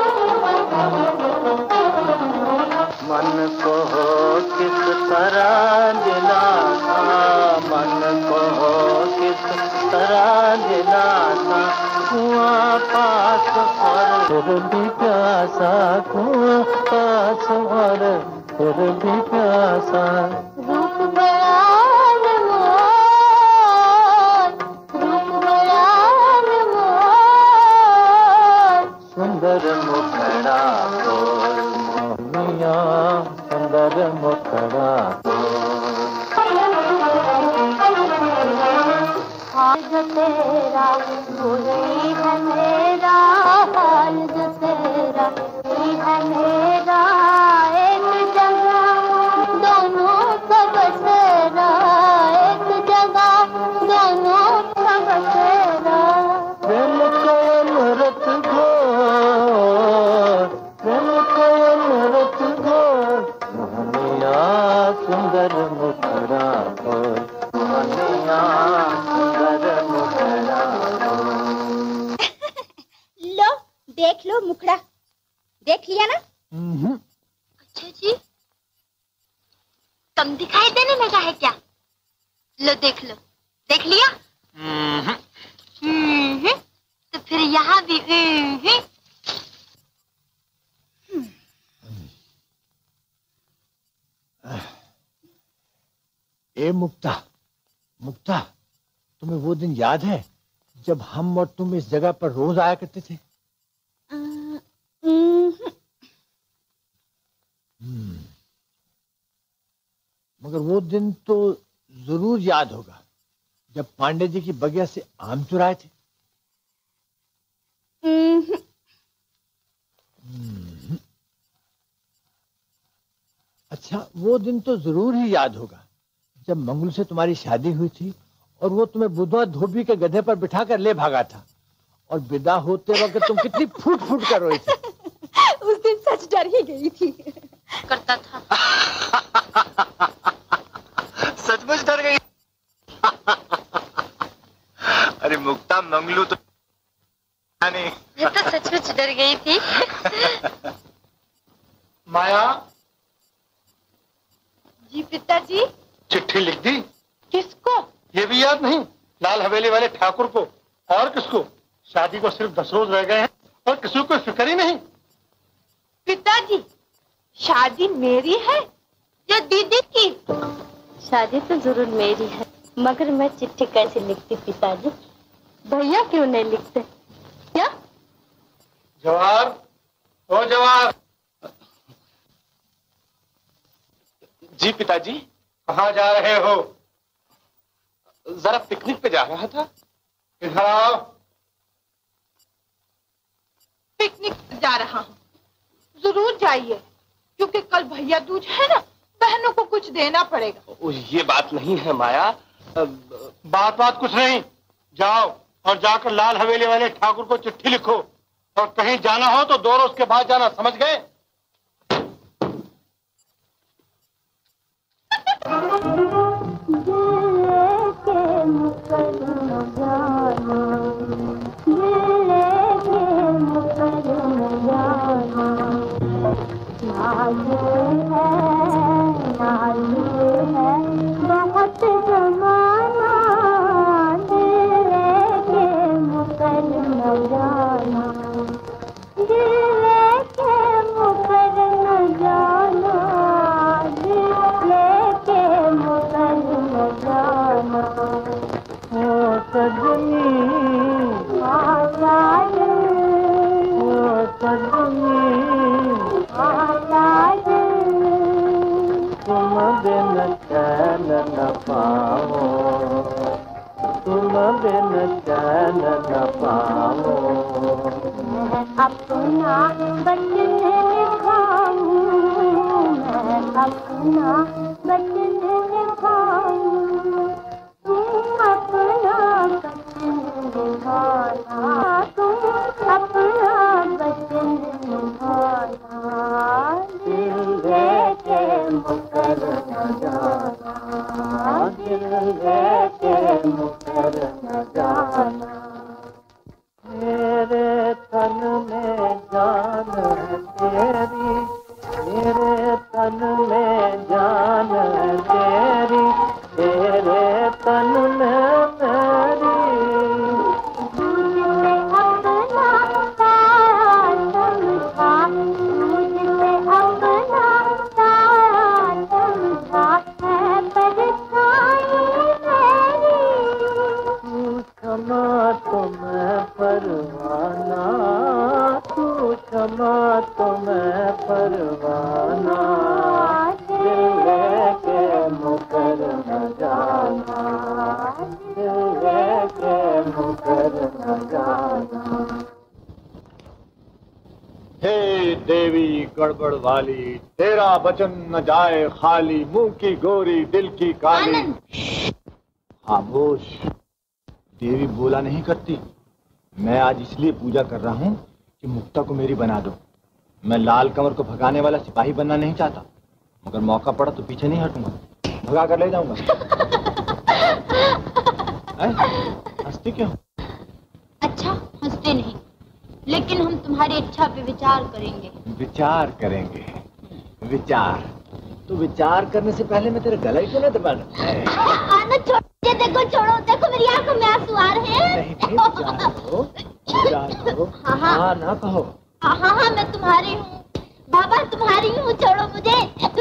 मन को हो किस तरह दिलासा, मन को हो किस तरह दिलासा, कुआं पास और फिर भी प्यासा, कुआं पास और फिर भी प्यासा। रूप बड़ा अनमोल, रूप बड़ा अनमोल। सुंदर मुखड़ा खोल, मोहनिया सुंदर मुखड़ा हाल जो तेरा वही है मेरा, हाल जो तेरा वही है मेरा। एक जगह दोनों का बसेरा, एक जगह दोनों का बसेरा। प्रेम को अमृत घोर, प्रेम को अमृत घोर। मोहनिया सुंदर मुखड़ा खोल, मोहनिया सुंदर मुखड़ा खोल। लो देख लो मुखड़ा। देख लिया ना? अच्छा जी, कम दिखाई देने लगा है क्या? लो देख लो, देख लिया? हम्म, तो फिर यहाँ भी हम्म। ए मुक्ता, मुक्ता, तुम्हें वो दिन याद है जब हम और तुम इस जगह पर रोज आया करते थे? हम्म। मगर वो दिन तो जरूर याद होगा जब पांडे जी की बगिया से आम चुराए थे। हम्म। अच्छा, वो दिन तो जरूर ही याद होगा जब मंगलू से तुम्हारी शादी हुई थी और वो तुम्हें बुधवा धोबी के गधे पर बिठा कर ले भागा था और विदा होते वक्त तुम कितनी फूट फूट कर रोई थी। उस दिन सच डर ही गई थी। करता था। सचमुच डर गई। अरे मुक्ता, मंगलू तो नहीं। मैं तो सचमुच डर गई थी। माया। जी पिताजी। चिट्ठी लिख दी? किसको? ये भी याद नहीं? लाल हवेली वाले ठाकुर को। और किसको? शादी को सिर्फ दस रोज रह गए हैं और किसी को फिक्र ही नहीं। पिताजी, शादी मेरी है या दीदी की? शादी तो जरूर मेरी है, मगर मैं चिट्ठी कैसे लिखती पिताजी? भैया क्यों नहीं लिखते? क्या? जवाहर, ओ जवाहर। जी पिताजी। कहाँ जा रहे हो? जरा पिकनिक पे जा रहा था। इधर आओ। पिकनिक जा रहा हूँ। जरूर जाइए, क्योंकि कल भैया दूज है ना, बहनों को कुछ देना पड़ेगा। ये बात नहीं है माया। बात बात कुछ नहीं। जाओ और जाकर लाल हवेली वाले ठाकुर को चिट्ठी लिखो और कहीं जाना हो तो दो रोज के बाद जाना, समझ गए? अपना बचन निभाऊं, मैं अपना बचन निभाऊं, तुम अपना बचन निभाना, तुम अपना बचन निभाना, दिल लेके मुकर न जाना, दिल लेके मुकर न जाना। मेरे तन में जान है तेरी, मेरे तन में जान है तेरी, तेरे तन में मेरी। मुझसे अपना सारा समझा, मुझसे अपना सारा समझा, है परछाई मेरी। तू क्षमा तो मैं परवाना, तू क्षमा तो मैं परवाना, दिल लेके मुकर न जाना, दिल लेके मुकर न जाना। हे देवी गड़बड़ वाली, तेरा वचन न जाए खाली, मुंह की गोरी दिल की काली। खामोश। देवी बोला नहीं करती। मैं आज इसलिए पूजा कर रहा हूँ कि मुक्ता को मेरी बना दो। मैं लाल कमर को भगाने वाला सिपाही बनना नहीं चाहता, मगर मौका पड़ा तो पीछे नहीं हटूंगा, भगा कर ले जाऊंगा। हंसती क्यों? अच्छा, हंसते नहीं, लेकिन हम तुम्हारी इच्छा पे विचार करेंगे। विचार करेंगे? विचार तो विचार करने से पहले मैं तेरे गला ही क्यों ना दबा दूं? आनंद छोड़, ये देखो, छोड़ो, देखो मेरी आंखों में आंसू आ रहे हैं। नहीं नहीं, विचार करो, विचार करो। हाँ हाँ हाँ ना कहो। हाँ हाँ, मैं तुम्हारी हूँ बाबा, तुम्हारी हूँ, छोड़ो मुझे।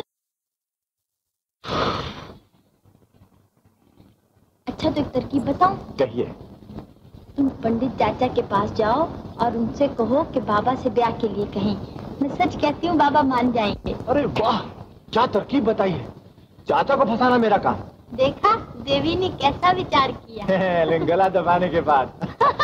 अच्छा तो एक तरकीब बताऊं? कहिए। तुम पंडित चाचा के पास जाओ और उनसे कहो कि बाबा से ब्याह के लिए कहें। मैं सच कहती हूँ, बाबा मान जाएंगे। अरे वाह, क्या तरकीब बताई है। चाचा को फंसाना मेरा काम। देखा देवी ने कैसा विचार किया। लेकिन गला दबाने के बाद।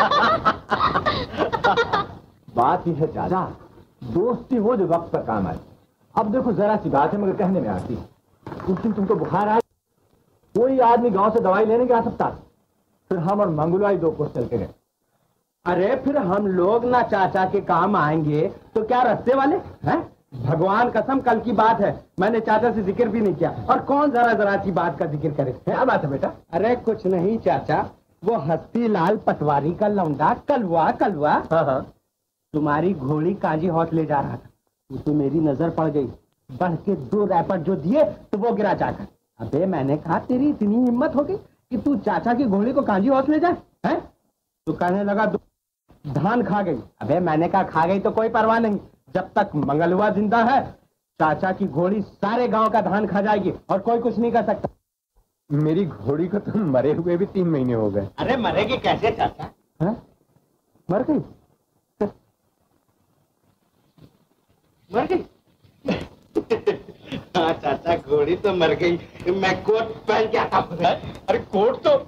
बात यह है चाचा, दोस्ती वो जो वक्त पर काम आए। अब देखो जरा सी बात है मगर कहने में आती है। उस दिन तुमको बुखार आया, कोई आदमी गांव से दवाई लेने गया सकता, फिर हम और मंगलवाई दो कोस चल के गए। अरे फिर हम लोग ना चाचा के काम आएंगे तो क्या रास्ते वाले हैं? भगवान कसम, कल की बात है, मैंने चाचा से जिक्र भी नहीं किया। और कौन जरा जरा सी बात का जिक्र करे? क्या बात है बेटा? अरे कुछ नहीं चाचा, वो हस्ती लाल पटवारी का लौंडा कलवा कलवा हाँ हाँ तुम्हारी घोड़ी कांजी हौत ले जा रहा था। वो तो मेरी नजर पड़ गई, बढ़ के दो रैपट जो दिए तो वो गिरा जाकर। अबे मैंने कहा तेरी इतनी हिम्मत हो गई कि तू चाचा की घोड़ी को कांजी हौत ले जाए हैं? तो कहने लगा धान खा गई। अबे मैंने कहा खा गई तो कोई परवाह नहीं, जब तक मंगलवा जिंदा है चाचा की घोड़ी सारे गांव का धान खा जाएगी और कोई कुछ नहीं कर सकता। मेरी घोड़ी को तो मरे हुए भी तीन महीने हो गए। अरे मरेगी कैसे चाचा? है? मर गई? मर गई? हाँ चाचा, घोड़ी तो मर गई, मैं कोट पहन के आता हूँ। अरे कोट तो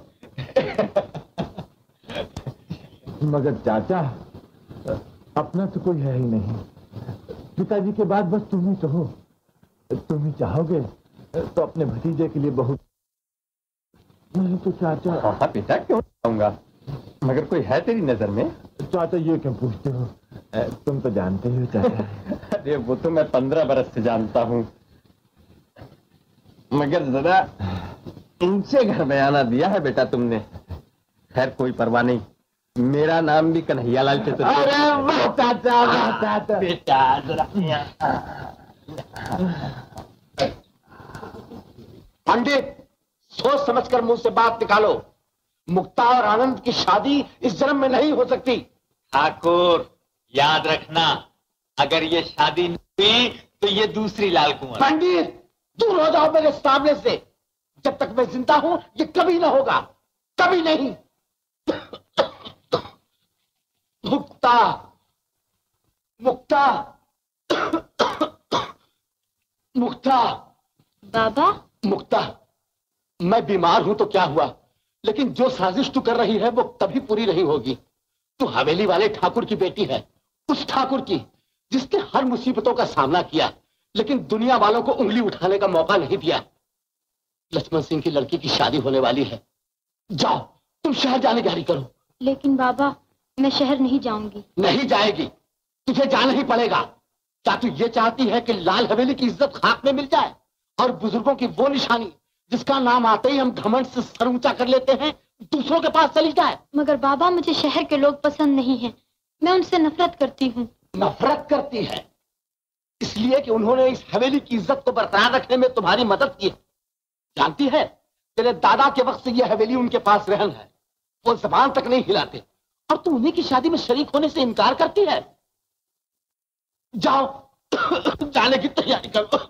मगर चाचा अपना तो कोई है ही नहीं। पिताजी के बाद बस तुम ही तो हो। तुम ही चाहोगे तो अपने भतीजे के लिए बहुत। नहीं तो चाचा। हाँ पिता क्यों चाहूंगा, मगर कोई है तेरी नजर में? चाचा ये क्यों पूछते हो, तुम तो जानते ही हो चाचा। अरे वो तो मैं पंद्रह बरस से जानता हूँ, मगर जरा ऊंचे घर बयाना दिया है बेटा तुमने। खैर कोई परवाह नहीं, मेरा नाम भी कन्हैयालाल चतुर्वेदी। अरे वाह चाचा, वाह चाचा। बेटा जरा पंडित, सोच समझकर मुंह से बात निकालो। मुक्ता और आनंद की शादी इस जन्म में नहीं हो सकती। ठाकुर याद रखना, अगर ये शादी नहीं हुई तो ये दूसरी लाल कुंवर। पंडित दूर हो जाओ मेरे सामने से, जब तक मैं जिंदा हूं ये कभी ना होगा, कभी नहीं। मुक्ता, मुक्ता, मुक्ता। बाबा? मुक्ता, मैं बीमार हूं तो क्या हुआ, लेकिन जो साजिश तू कर रही है वो कभी पूरी नहीं होगी। तू हवेली वाले ठाकुर की बेटी है, उस ठाकुर की जिसने हर मुसीबतों का सामना किया लेकिन दुनिया वालों को उंगली उठाने का मौका नहीं दिया। लक्ष्मण सिंह की लड़की की शादी होने वाली है, जाओ तुम शहर जाने की तैयारी करो। लेकिन बाबा मैं शहर नहीं जाऊंगी। नहीं जाएगी, तुझे जाना ही पड़ेगा। क्या तू ये चाहती है कि लाल हवेली की इज्जत खाक में मिल जाए और बुजुर्गों की वो निशानी जिसका नाम आते ही हम घमंड से सर ऊंचा कर लेते हैं दूसरों के पास चली जाए? मगर बाबा मुझे शहर के लोग पसंद नहीं हैं, मैं उनसे नफरत करती हूँ। नफरत करती है इसलिए कि उन्होंने इस हवेली की इज्जत को बरकरार रखने में तुम्हारी मदद की है। जानती है तेरे दादा के वक्त से यह हवेली उनके पास रहन है, वो जबान तक नहीं हिलाते और तू उन्हीं की शादी में शरीक होने से इनकार करती है। जाओ जाने की तैयारी करो।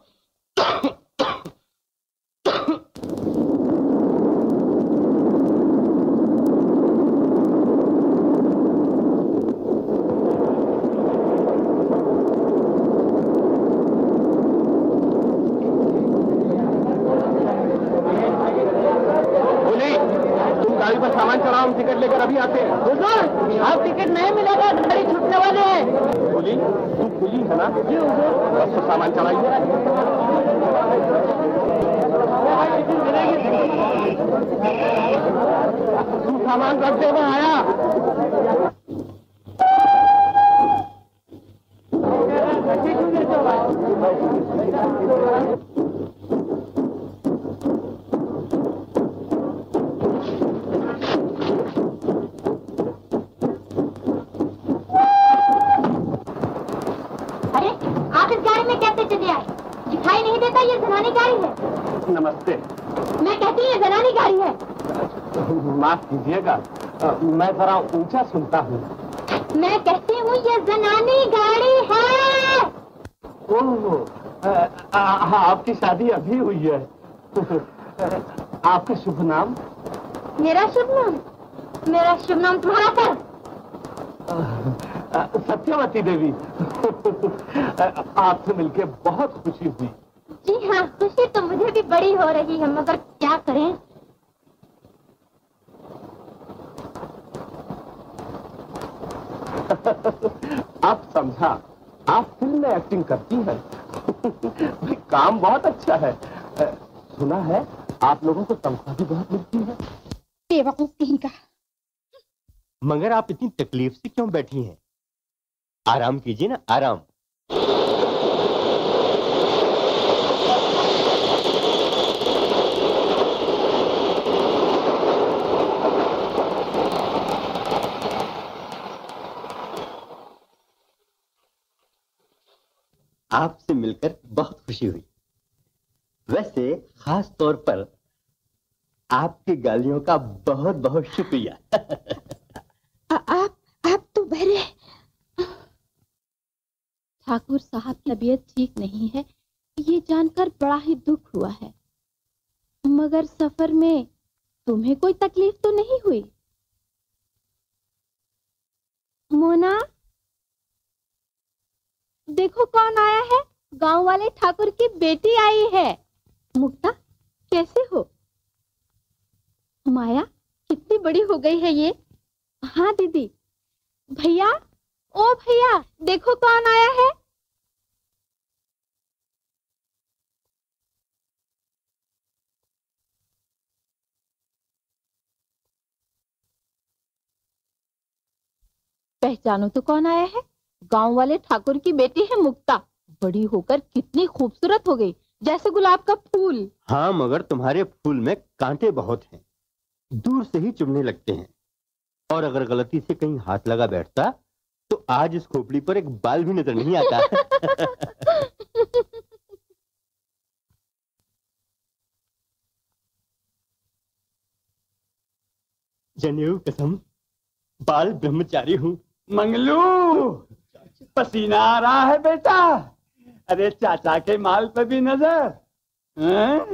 सामान चढ़ाओ, हम टिकट लेकर अभी आते हैं। हुजूर, अब टिकट नहीं मिलेगा, गाड़ी छूटने वाले हैं। कुली, तू कुली है ना? जी हुजूर। बस तो सामान चढ़ाइए। तू सामान रख दे, मैं आया। आप इस गाड़ी में कैसे चले आए? दिखाई नहीं देता ये जनानी गाड़ी है। नमस्ते। मैं कहती हूँ ये जनानी गाड़ी है। माफ कीजिएगा, मैं जरा ऊंचा सुनता हूँ। मैं कहती हूँ ये जनानी गाड़ी है। ओह, आपकी शादी अभी हुई है। आपका शुभ नाम? मेरा शुभ नाम? मेरा शुभ नाम तुम्हारा सर। सत्यवती देवी। आपसे मिलके बहुत खुशी हुई। जी हाँ, खुशी तो मुझे भी बड़ी हो रही है, मगर क्या करें। आप समझा, आप फिल्म में एक्टिंग करती हैं। काम बहुत अच्छा है। सुना है आप लोगों को तनख्वाह भी बहुत मिलती है। बेवकूफ कहीं का। मगर आप इतनी तकलीफ से क्यों बैठी हैं? आराम कीजिए ना, आराम। आपसे मिलकर बहुत खुशी हुई। वैसे खास तौर पर आपकी गालियों का बहुत बहुत शुक्रिया। आप आप तो बहरे। ठाकुर साहब की तबीयत ठीक नहीं है, ये जानकर बड़ा ही दुख हुआ है। मगर सफर में तुम्हें कोई तकलीफ तो नहीं हुई? मोना, देखो कौन आया है। गांव वाले ठाकुर की बेटी आई है। मुक्ता, कैसे हो? माया, कितनी बड़ी हो गई है ये। हाँ दीदी। भैया, ओ भैया, देखो कौन आया है। पहचानो तो कौन आया है। गांव वाले ठाकुर की बेटी है मुक्ता। बड़ी होकर कितनी खूबसूरत हो गई, जैसे गुलाब का फूल। हाँ, मगर तुम्हारे फूल में कांटे बहुत हैं, दूर से ही चुभने लगते हैं। और अगर गलती से कहीं हाथ लगा बैठता तो आज इस खोपड़ी पर एक बाल भी नजर नहीं आता। जनेऊ कसम, बाल ब्रह्मचारी हूँ। मंगलू, पसीना आ रहा है बेटा। अरे चाचा के माल पे भी नजर। हैं?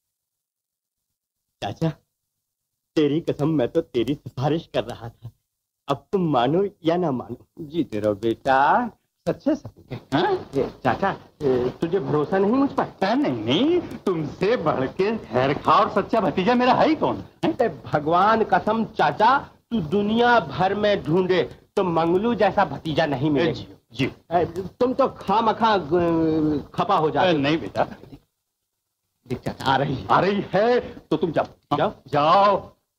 चाचा, तेरी कसम, मैं तो तेरी सिफारिश कर रहा था। अब तुम मानो या ना मानो। जीते रहो बेटा, सच्चे सपने। चाचा, तुझे भरोसा नहीं मुझ पर? नहीं नहीं, तुमसे बढ़ के खैर खा और सच्चा भतीजा मेरा है ही कौन है? भगवान कसम चाचा, तू दुनिया भर में ढूंढे तो मंगलू जैसा भतीजा नहीं मिलेगा। जी, तुम तो खामखा खपा हो जाते। नहीं बेटा, देख चाचा, आ रही आ रही है तो तुम जाओ जाओ जाओ।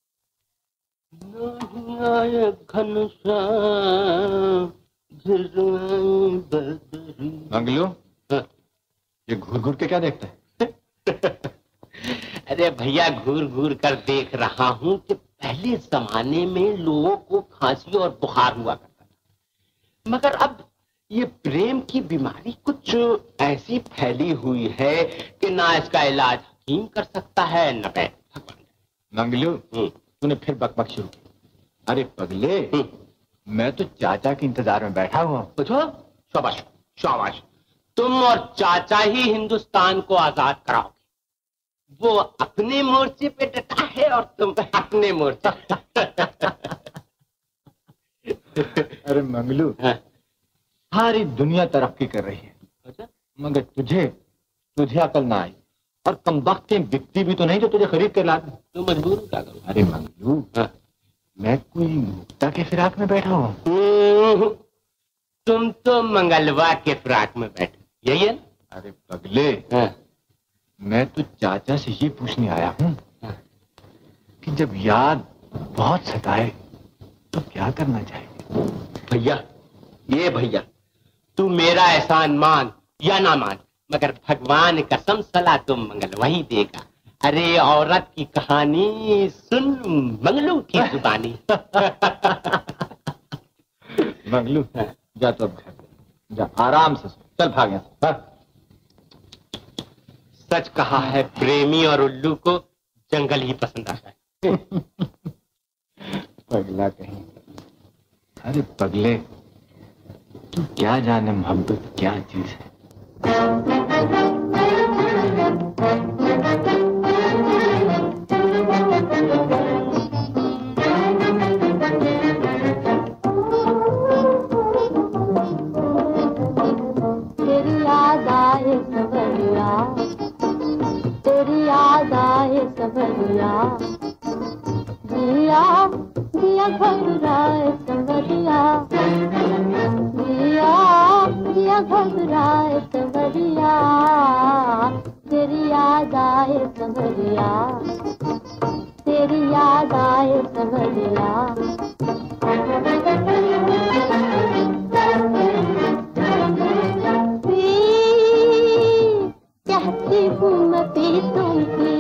मंगलू, ये घूर घूर के क्या देखते हैं? अरे भैया, घूर घूर कर देख रहा हूँ कि पहले जमाने में लोगों को खांसी और बुखार हुआ करता था, मगर अब ये प्रेम की बीमारी कुछ ऐसी फैली हुई है कि ना इसका इलाज हकीम कर सकता है न वैद्य भगवान। मंगलू, तूने फिर बकबक शुरू की। अरे पगले, मैं तो चाचा के इंतजार में बैठा हुआ हूँ। पूछो। शाबाश शाबाश, तुम और चाचा ही हिंदुस्तान को आजाद कराओगे। वो अपने मोर्चे पे डटा है और तुम अपने मोर्चे। अरे मंगलू, सारी दुनिया तरक्की कर रही है, अच्छा? मगर तुझे तुझे अकल ना आई। और कम वक्त बिकती भी तो नहीं जो तुझे खरीद कर ला दे। तो मजबूर क्या करूं? अरे मंगलू, मैं कोई मुक्ता के फिराक में बैठा हूँ। तुम तो मंगलवा के फिराक में बैठे, यही है ना? अरे पगले, मैं तो चाचा से ये पूछने आया हूँ कि जब याद बहुत सताए तो क्या करना चाहिए? भैया, ये भैया, तू मेरा एहसान मान या ना मान, मगर भगवान कसम सलाह तो मंगलवा ही देगा। अरे औरत की कहानी सुन मंगलू की जुबानी। मंगलू, जा तो अब घर जा, आराम से सो। चल भाग यहाँ। सच कहा है, प्रेमी और उल्लू को जंगल ही पसंद आता है। पगला कहीं। अरे पगले, तू क्या जाने मोहब्बत क्या चीज है। तेरी याद आए सवरिया, तेरी याद आए सवरिया, दिया दिया घबराए सवरिया, दिया दिया घबराए सवरिया, तेरी याद आए सवरिया, तेरी याद आए सवरिया। कहती हूँ मैं पीतों की,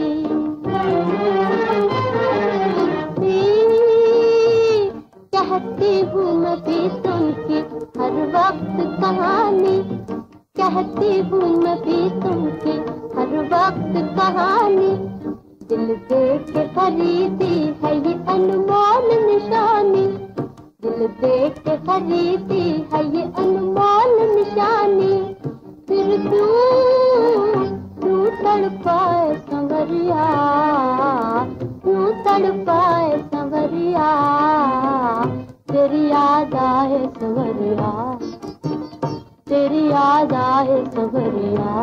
कहती हूँ मैं पीतों की हर वक्त कहानी, कहती हूँ मैं पीतों की हर वक्त कहानी, दिल दे के खरीदी है ये अनमोल निशानी, दिल दे के खरीदी है ये अनमोल निशानी, फिर क्यों क्यों तड़पाए संवरिया, क्यों तड़पाए संवरिया, तेरी याद आए संवरिया, तेरी याद आए संवरिया।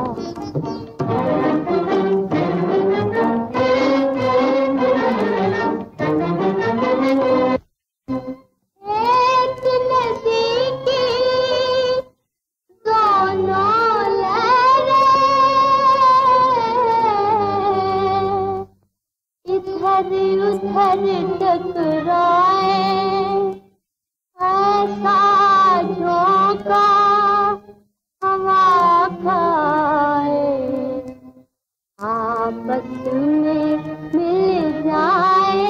एक नदी की दोनों लहरें, इधर उधर टकराए, ऐसा झोंका हवा खाए, आपस में मिल जाए,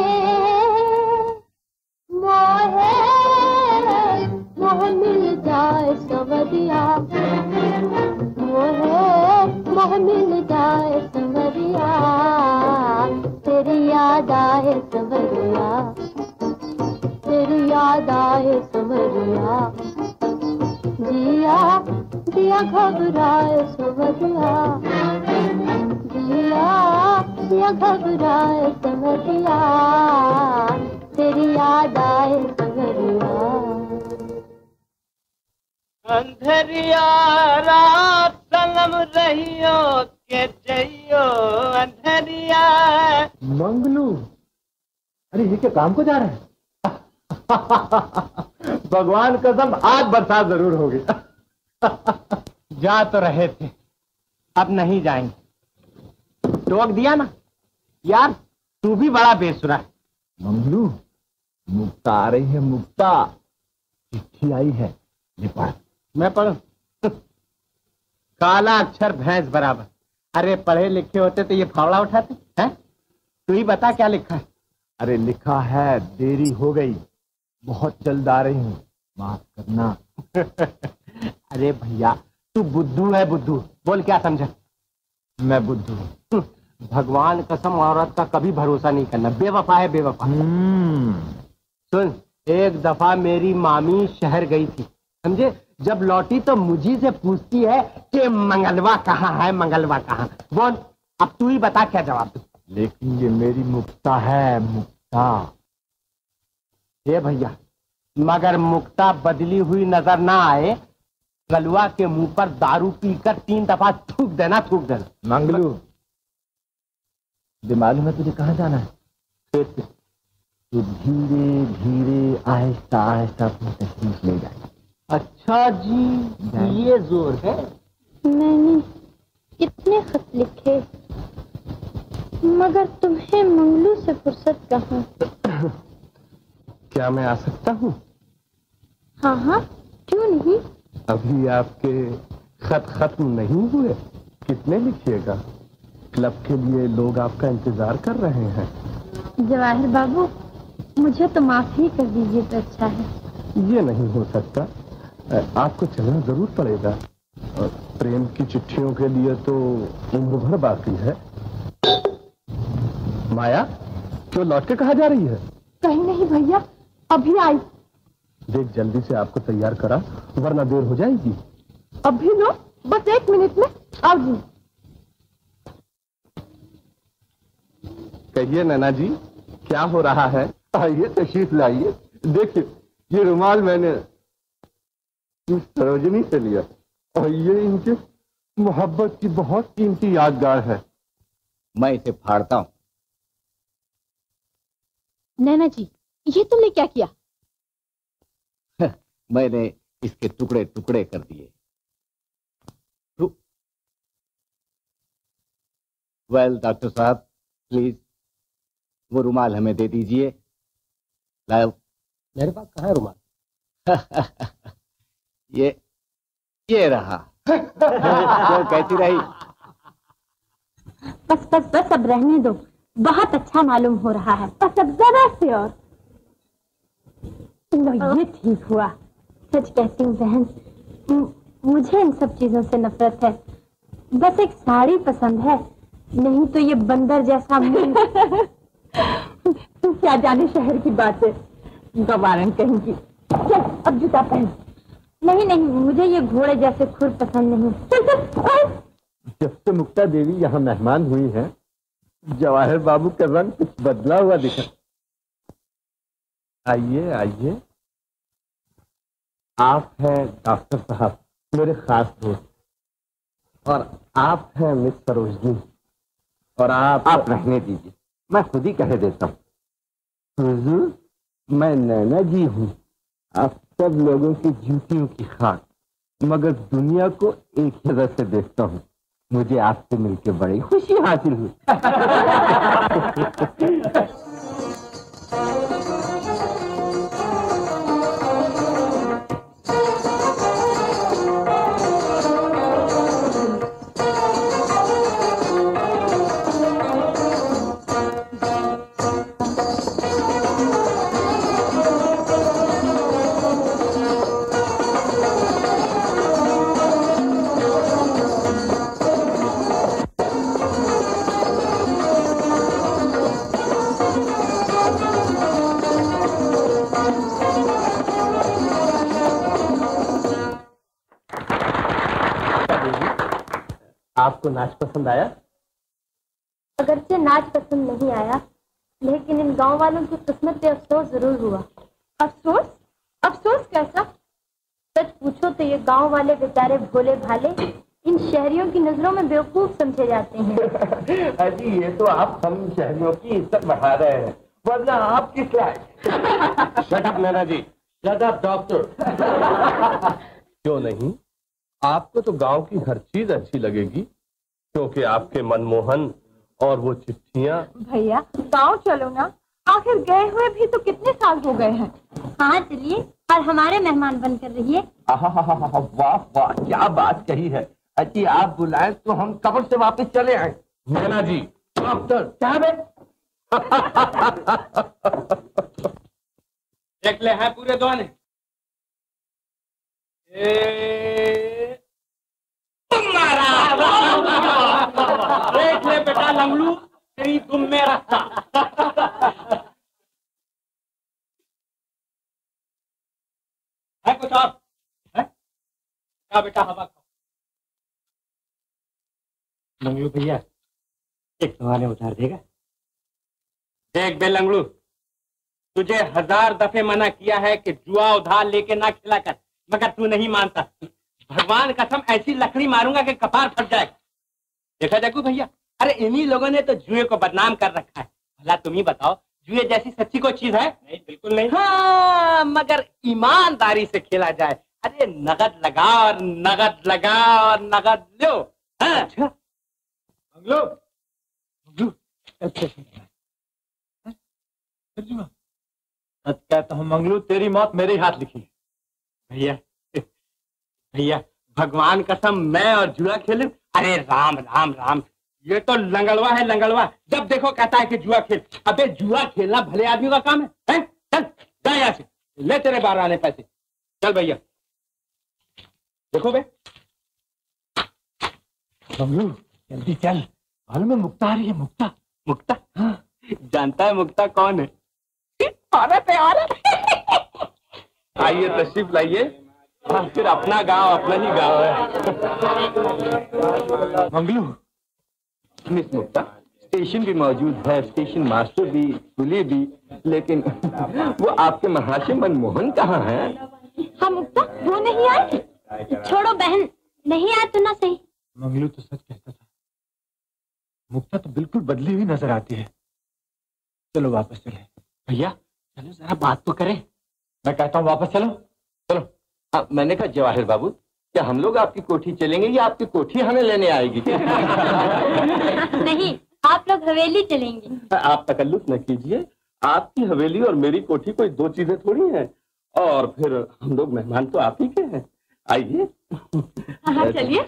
मोहे मोह मिल जाए सवरिया, मोहे मोह मिल जाए सवरिया, तेरी याद आए सवरिया, तेरी याद आए सवरिया, जिया जिया घबराए सवरिया, जिया जिया घबराए सवरिया, तेरी याद आए सवरिया। अंधरिया रात सनम रहियो के जइयो अंधरिया। मंगलू, अरे ये क्या काम को जा रहा है? भगवान कसम आज बरसात जरूर होगी। जा तो रहे थे, अब नहीं जाएंगे। टोक दिया ना यार, तू भी बड़ा बेसुरा है। मंगलू, मुक्ता आ रही है, मुक्ता चिट्ठी आई है, ये पढ़। मैं पढ़ूं? काला अक्षर भैंस बराबर। अरे पढ़े लिखे होते तो ये फावड़ा उठाते हैं? तू ही बता क्या लिखा है। अरे लिखा है, देरी हो गई, बहुत जल्द आ रही हूँ, माफ करना। अरे भैया तू बुद्धू है, बुद्धू। बोल क्या समझा? मैं बुद्धू हूँ। भगवान कसम, औरत का कभी भरोसा नहीं करना, बेवफा है बेवफा। सुन, एक दफा मेरी मामी शहर गई थी, समझे? जब लौटी तो मुझी से पूछती है कि मंगलवा कहाँ है, मंगलवा कहाँ। बोल अब तू ही बता क्या जवाब दे। लेकिन ये मेरी मुक्ता है, मुक्ता। ये भैया, मगर मुक्ता बदली हुई नजर ना आए, गलवा के मुंह पर दारू पीकर तीन दफा थूक देना, थूक देना। मंगलू, मालूम है तुझे कहाँ जाना है? तू धीरे धीरे आहिस्ता आहिस्ता अपनी तशरीफ ले जाए। अच्छा जी, ये जोर है। मैंने कितने खत लिखे, मगर तुम्हें मंगलू से फुर्सत कहाँ। क्या मैं आ सकता हूँ? हाँ हाँ, क्यों नहीं। अभी आपके खत खत्म नहीं हुए, कितने लिखिएगा? क्लब के लिए लोग आपका इंतजार कर रहे हैं। जवाहिर बाबू, मुझे तो माफ ही कर दीजिए तो अच्छा है। ये नहीं हो सकता, आपको चलना जरूर पड़ेगा। प्रेम की चिट्ठियों के लिए तो उम्र भर बाकी है। माया, क्यों लौट के कहाँ जा रही है? कहीं नहीं भैया, अभी आई। देख जल्दी से आपको तैयार करा, वरना देर हो जाएगी। अभी लो, बस एक मिनट में आओ जी। कहिए नैना जी, क्या हो रहा है? आइए तशरीफ लाइए। देखिए, ये रुमाल मैंने इस सरोजनी से लिया और ये इनके मोहब्बत की बहुत कीमती यादगार है। मैं इसे फाड़ता हूँ। नैना जी, ये तुमने क्या किया? मैंने इसके टुकड़े टुकड़े कर दिए। वेल डॉक्टर साहब, प्लीज वो रुमाल हमें दे दीजिए। लाओ। मेरे पास कहाँ है रुमाल? ये ये रहा। तो कैसी रही? बस बस बस अब रहने दो, बहुत अच्छा मालूम हो रहा है। बस अब जरा से और। लो, ये ठीक हुआ। सच कहती हूँ बहन, मुझे इन सब चीजों से नफरत है। बस एक साड़ी पसंद है, नहीं तो ये बंदर जैसा मुंह। तू क्या जाने शहर की बातें, गवारन कहेंगी। चल अब जूता पहन। नहीं नहीं, मुझे ये घोड़े जैसे खुर पसंद नहीं। चल चल। जब से मुक्ता देवी यहाँ मेहमान हुई है, जवाहर बाबू का रंग कुछ बदला हुआ दिखा। आइए आइए। आप हैं डॉक्टर साहब, मेरे खास दोस्त, और आप हैं मिस सरोजनी, और आप आप रहने दीजिए, मैं खुद ही कह देता हूँ। हुजूर, मैं नैना जी हूँ, आप सब लोगों की जूतियों की खाक, मगर दुनिया को एक ही नजर से देखता हूँ। मुझे आपसे मिलकर बड़ी खुशी हासिल हुई। आपको नाच पसंद आया? अगरचे नाच पसंद नहीं आया, लेकिन इन गांव वालों की किस्मत पे अफसोस जरूर हुआ। अफसोस? अफसोस कैसा? सच पूछो तो ये गांव वाले बेचारे भोले भाले इन शहरियों की नजरों में बेवकूफ समझे जाते हैं। अजी, ये तो आप हम शहरियों की इज्जत बढ़ा रहे हैं, वरना आप किस लायक। Shut up Naina ji. Shut up doctor. क्यों नहीं, आपको तो गांव की हर चीज अच्छी लगेगी, क्योंकि आपके मनमोहन और वो चिट्ठियाँ। भैया गांव चलो ना, आखिर गए हुए भी तो कितने साल हो गए हैं। हाँ चलिए, और हमारे मेहमान बनकर रहिए। वाह वाह, क्या बात कही है। अजी, आप बुलाएं तो हम कब्र से वापस चले आए। नैना जी, डॉक्टर क्या है? देख ले हैं पूरे दोने। ए... देख ले बेटा लंगलू, तेरी दुम में रखता। है कुछ और? है क्या बेटा? हवा खाओ। लंगलू भैया, एक सवाल उतार देगा? देख बे लंगलू, तुझे हजार दफे मना किया है कि जुआ उधार लेके ना खिला कर, मगर तू नहीं मानता। भगवान कसम ऐसी लकड़ी मारूंगा कि कपार फट जाएगा। देखा देखो भैया, अरे इन्हीं लोगों ने तो जुए को बदनाम कर रखा है। भला तुम ही बताओ, जुए जैसी सच्ची कोई चीज है? नहीं, बिल्कुल नहीं। हाँ, मगर ईमानदारी से खेला जाए। अरे नगद लगा और नगद लगा और नगद लो। हाँ? अच्छा मंगलू, मंगलू, सच कहता हूँ मंगलू, तेरी मौत मेरे हाथ लिखी है। भैया भैया, भगवान कसम मैं और जुआ खेलूं? अरे राम राम राम, ये तो लंगड़वा है लंगड़वा, जब देखो कहता है कि जुआ खेल। अबे जुआ खेलना भले आदमी का काम है, हैं? चल जा यहाँ से, ले तेरे बारह आने पैसे। चल भैया। देखो बे, बबलू जल्दी चल, मालूम है मुक्ता आ रही है। मुक्ता मुक्ता हाँ। जानता है मुक्ता कौन है? औरत है, औरत। आइए तशरीफ लाइए। हाँ, फिर अपना गांव अपना ही गांव है। मंगलू मिस मुक्ता, स्टेशन भी मौजूद है, स्टेशन मास्टर भी, कुली भी, लेकिन वो आपके महाशय मनमोहन कहाँ है? हाँ मुक्ता, वो नहीं आए। छोड़ो बहन, नहीं आए तो ना सही। मंगलू तो सच कहता था, मुक्ता तो बिल्कुल बदली हुई नजर आती है। चलो वापस चले। भैया चलो जरा बात तो करें। मैं कहता हूँ वापस चलो चलो। आ, मैंने कहा जवाहिर बाबू, क्या हम लोग आपकी कोठी चलेंगे या आपकी कोठी हमें लेने आएगी? नहीं, आप लोग हवेली चलेंगे। आप तकल्लुफ न कीजिए, आपकी हवेली और मेरी कोठी कोई दो चीजें थोड़ी हैं। और फिर हम लोग मेहमान तो आप ही के हैं। आइए। हाँ चलिए।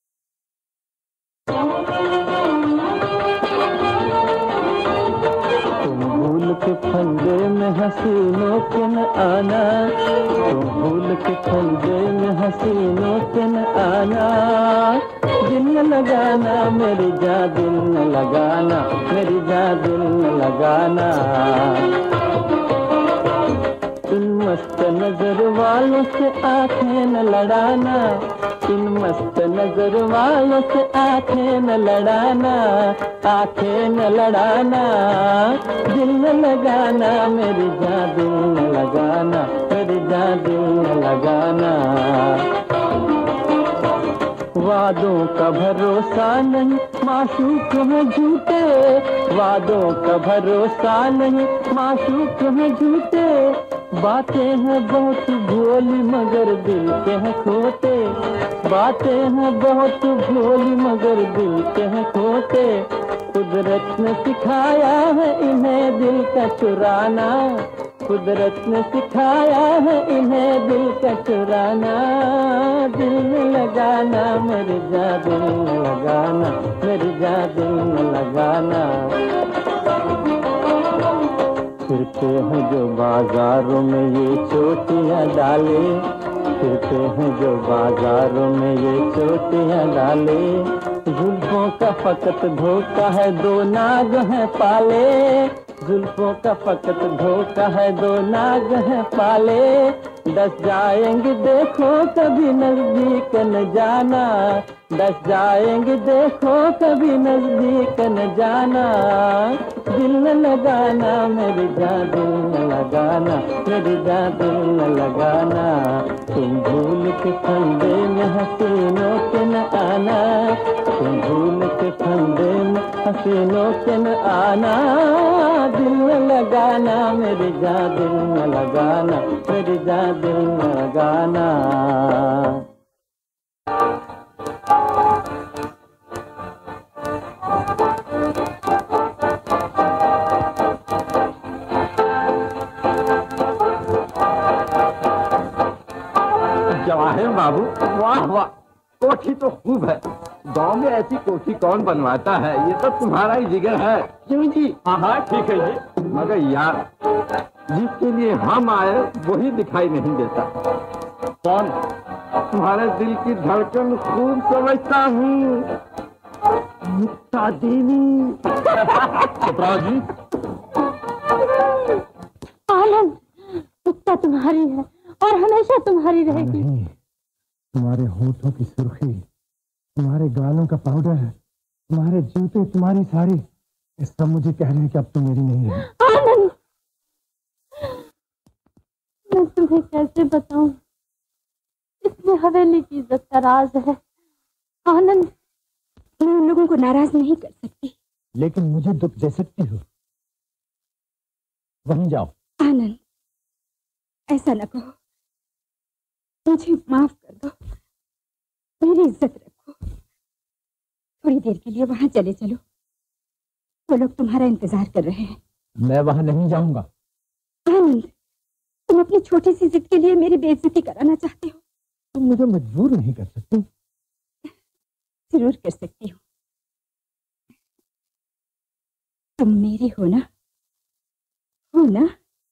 तुम भूल के फंदे में हसीनों के न आना, तुम भूल के फंदे में हसीनों के न आना। दिल न लगाना मेरी जा, दिल न लगाना मेरी जा, दिल न लगाना। इन मस्त नजर वालों से आंखें न लड़ाना, इन मस्त नजर वालों से आंखें न लड़ाना, आंखें न लड़ाना। दिल न लगाना मेरी जा, दिल न लगाना मेरी जा, दिल न लगाना। वादों का भरोसा नहीं, माशूक है झूठे, वादों का भरोसा नहीं, माशूक है झूठे। बातें हैं बहुत भोली मगर दिल के हैं खोटे, बातें हैं बहुत भोली मगर दिल के हैं खोटे। कुदरत ने सिखाया है इन्हें दिल का चुराना, कुदरत ने सिखाया है इन्हें दिल का चुराना। दिल में लगाना मेरी जा, दिल में लगाना मेरी जा, दिल में लगाना। फिरते हैं जो बाजारों में ये चोटियां डाले, फिरते हैं जो बाजारों में ये चोटियां डाले। जुल्फों का फकत धोखा है, दो नाग हैं पाले, जुल्फों का फकत धोखा है, दो नाग हैं पाले। डस जाएंगे देखो कभी नजदीक न जाना, डस जाएंगे देखो कभी नजदीक न जाना। दिल न लगाना मेरी जा, दिल न लगाना मेरी जा, दिल न लगाना। तुम भूल के फंदे में हसीनों के न आना, तुम भूल के फंदे में हसीनों के न आना। दिल न लगाना मेरी जा, दिल न लगाना मेरी जा, दिल न लगाना। जवाहिर बाबू, वाह वाह, कोठी तो खूब है। गांव में ऐसी कोठी कौन बनवाता है, ये तो तुम्हारा ही जिगर है। क्यों जी? हाँ हाँ ठीक है जी, मगर यार जिसके लिए हम आए वही दिखाई नहीं देता। कौन? तुम्हारे दिल की धड़कन खूब समझता हूँ, मुक्ता देवी। जी आनंद, मुक्ता तुम्हारी है और हमेशा तुम्हारी रहेगी। तुम्हारे होठों की सुर्खी, तुम्हारे गालों का पाउडर, तुम्हारे जूते, तुम्हारी साड़ी, ये सब मुझे कह रहे हैं कि अब तो मेरी नहीं है। आनंद, मैं तुम्हें कैसे बताऊं, इसमें हवेली की इज्जत का राज है। आनंद, मैं उन लोगों को नाराज नहीं कर सकती, लेकिन मुझे दुख दे सकती हो। वहीं जाओ। आनंद, ऐसा न कहो, मुझे माफ कर दो, मेरी इज्जत रखो। थोड़ी देर के लिए वहां चले चलो, वो लोग तुम्हारा इंतजार कर रहे हैं। मैं वहां नहीं जाऊंगा। आनंद, तुम अपनी छोटी सी जिद के लिए मेरी बेइज्जती कराना चाहते हो। तुम मुझे मजबूर नहीं कर सकती। जरूर कर सकती हूँ। तुम मेरी हो ना, हो ना?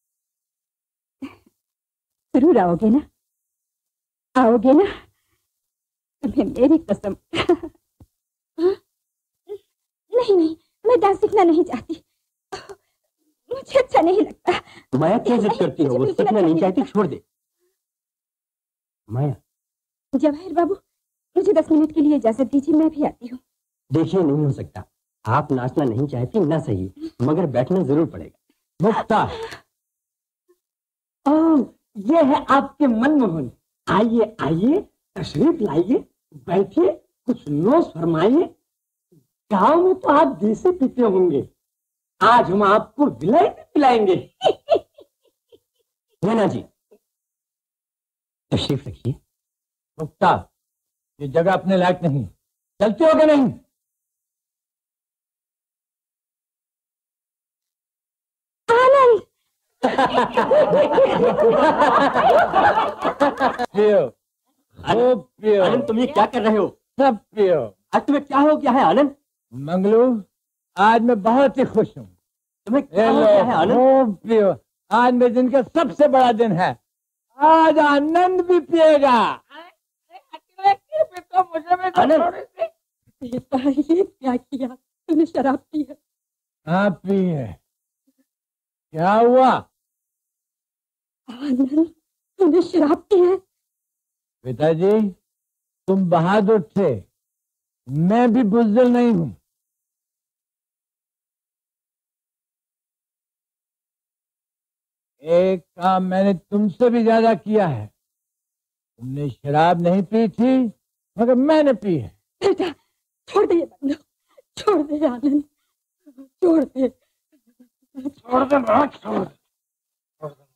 जरूर आओगे ना, आओगे ना? तुम्हें मेरी कसम। नहीं नहीं, मैं डांस सीखना नहीं चाहती, मुझे अच्छा नहीं लगता। माया क्या जिद करती हो? वो सीखना नहीं चाहती, छोड़ दे। माया, जवाहिर बाबू, मुझे दस मिनट के लिए इजाजत दीजिए, मैं भी आती हूँ। देखिए, नहीं हो सकता। आप नाचना नहीं चाहती ना सही, मगर बैठना जरूर पड़ेगा। मुक्ता, ओह, ये है आपके मनमोहन। आइए आइए, तशरीफ लाइए, बैठिए, कुछ नोश फरमाइए। गांव में तो आप देसी पीते होंगे, आज हम आपको विलायती पिलाएंगे। नैना जी, तशरीफ रखिए। मुक्ता, ये जगह अपने लायक नहीं, चलते हो क्या नहीं? आनंद, पियो, खूब पियो। आनंद, तुम ये क्या कर रहे हो? सब पियो। आज तुम्हें क्या हो गया है आनंद? मंगलू, आज मैं बहुत ही खुश हूँ। तुम्हें क्या हो गया है आनंद? खूब पियो, आज मेरे दिन का सबसे बड़ा दिन है। आज आनंद भी पिएगा। तो मुझे भी आनंद, ये क्या किया तूने? शराब पी है? हाँ पी है। क्या हुआ? आनंद, तूने शराब पी है? पिताजी, तुम बहादुर थे, मैं भी बुज़दिल नहीं हूँ। एक काम मैंने तुमसे भी ज्यादा किया है। तुमने शराब नहीं पी थी, मगर मैंने पी है। बेटा, छोड़ दे ये बंदूक, छोड़ दे आनंद, छोड़ दे, छोड़ दे माँ, छोड़ दे, छोड़ दे।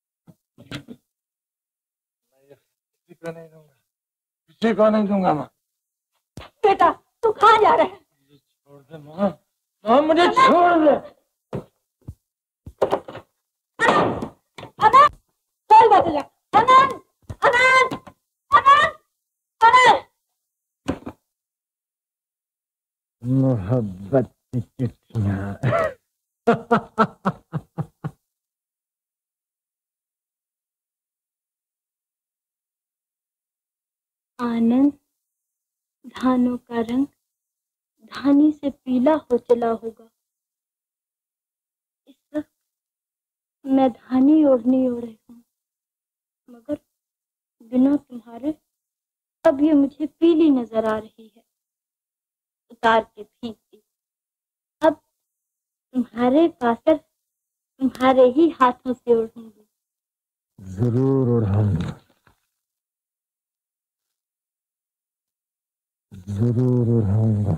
मैं किसी को नहीं दूंगा, किसी को नहीं दूंगा माँ। बेटा, तू कहाँ जा रहा है? छोड़ दे माँ, माँ मुझे छोड़ दे। अनंत, चल बदल जा। अनंत, अनंत, अनंत, अनंत। मोहब्बत की चिट्ठियाँ। आनंद, धानों का रंग धानी से पीला हो चला होगा। इस वक्त मैं धानी ओढ़नी ओढ़े हूँ, मगर बिना तुम्हारे अब ये मुझे पीली नजर आ रही है। उतार के फेंकती, अब तुम्हारे पाकर तुम्हारे ही हाथों से ओढ़ूंगी। जरूर उड़ाऊंगा, जरूर उड़ाऊंगा,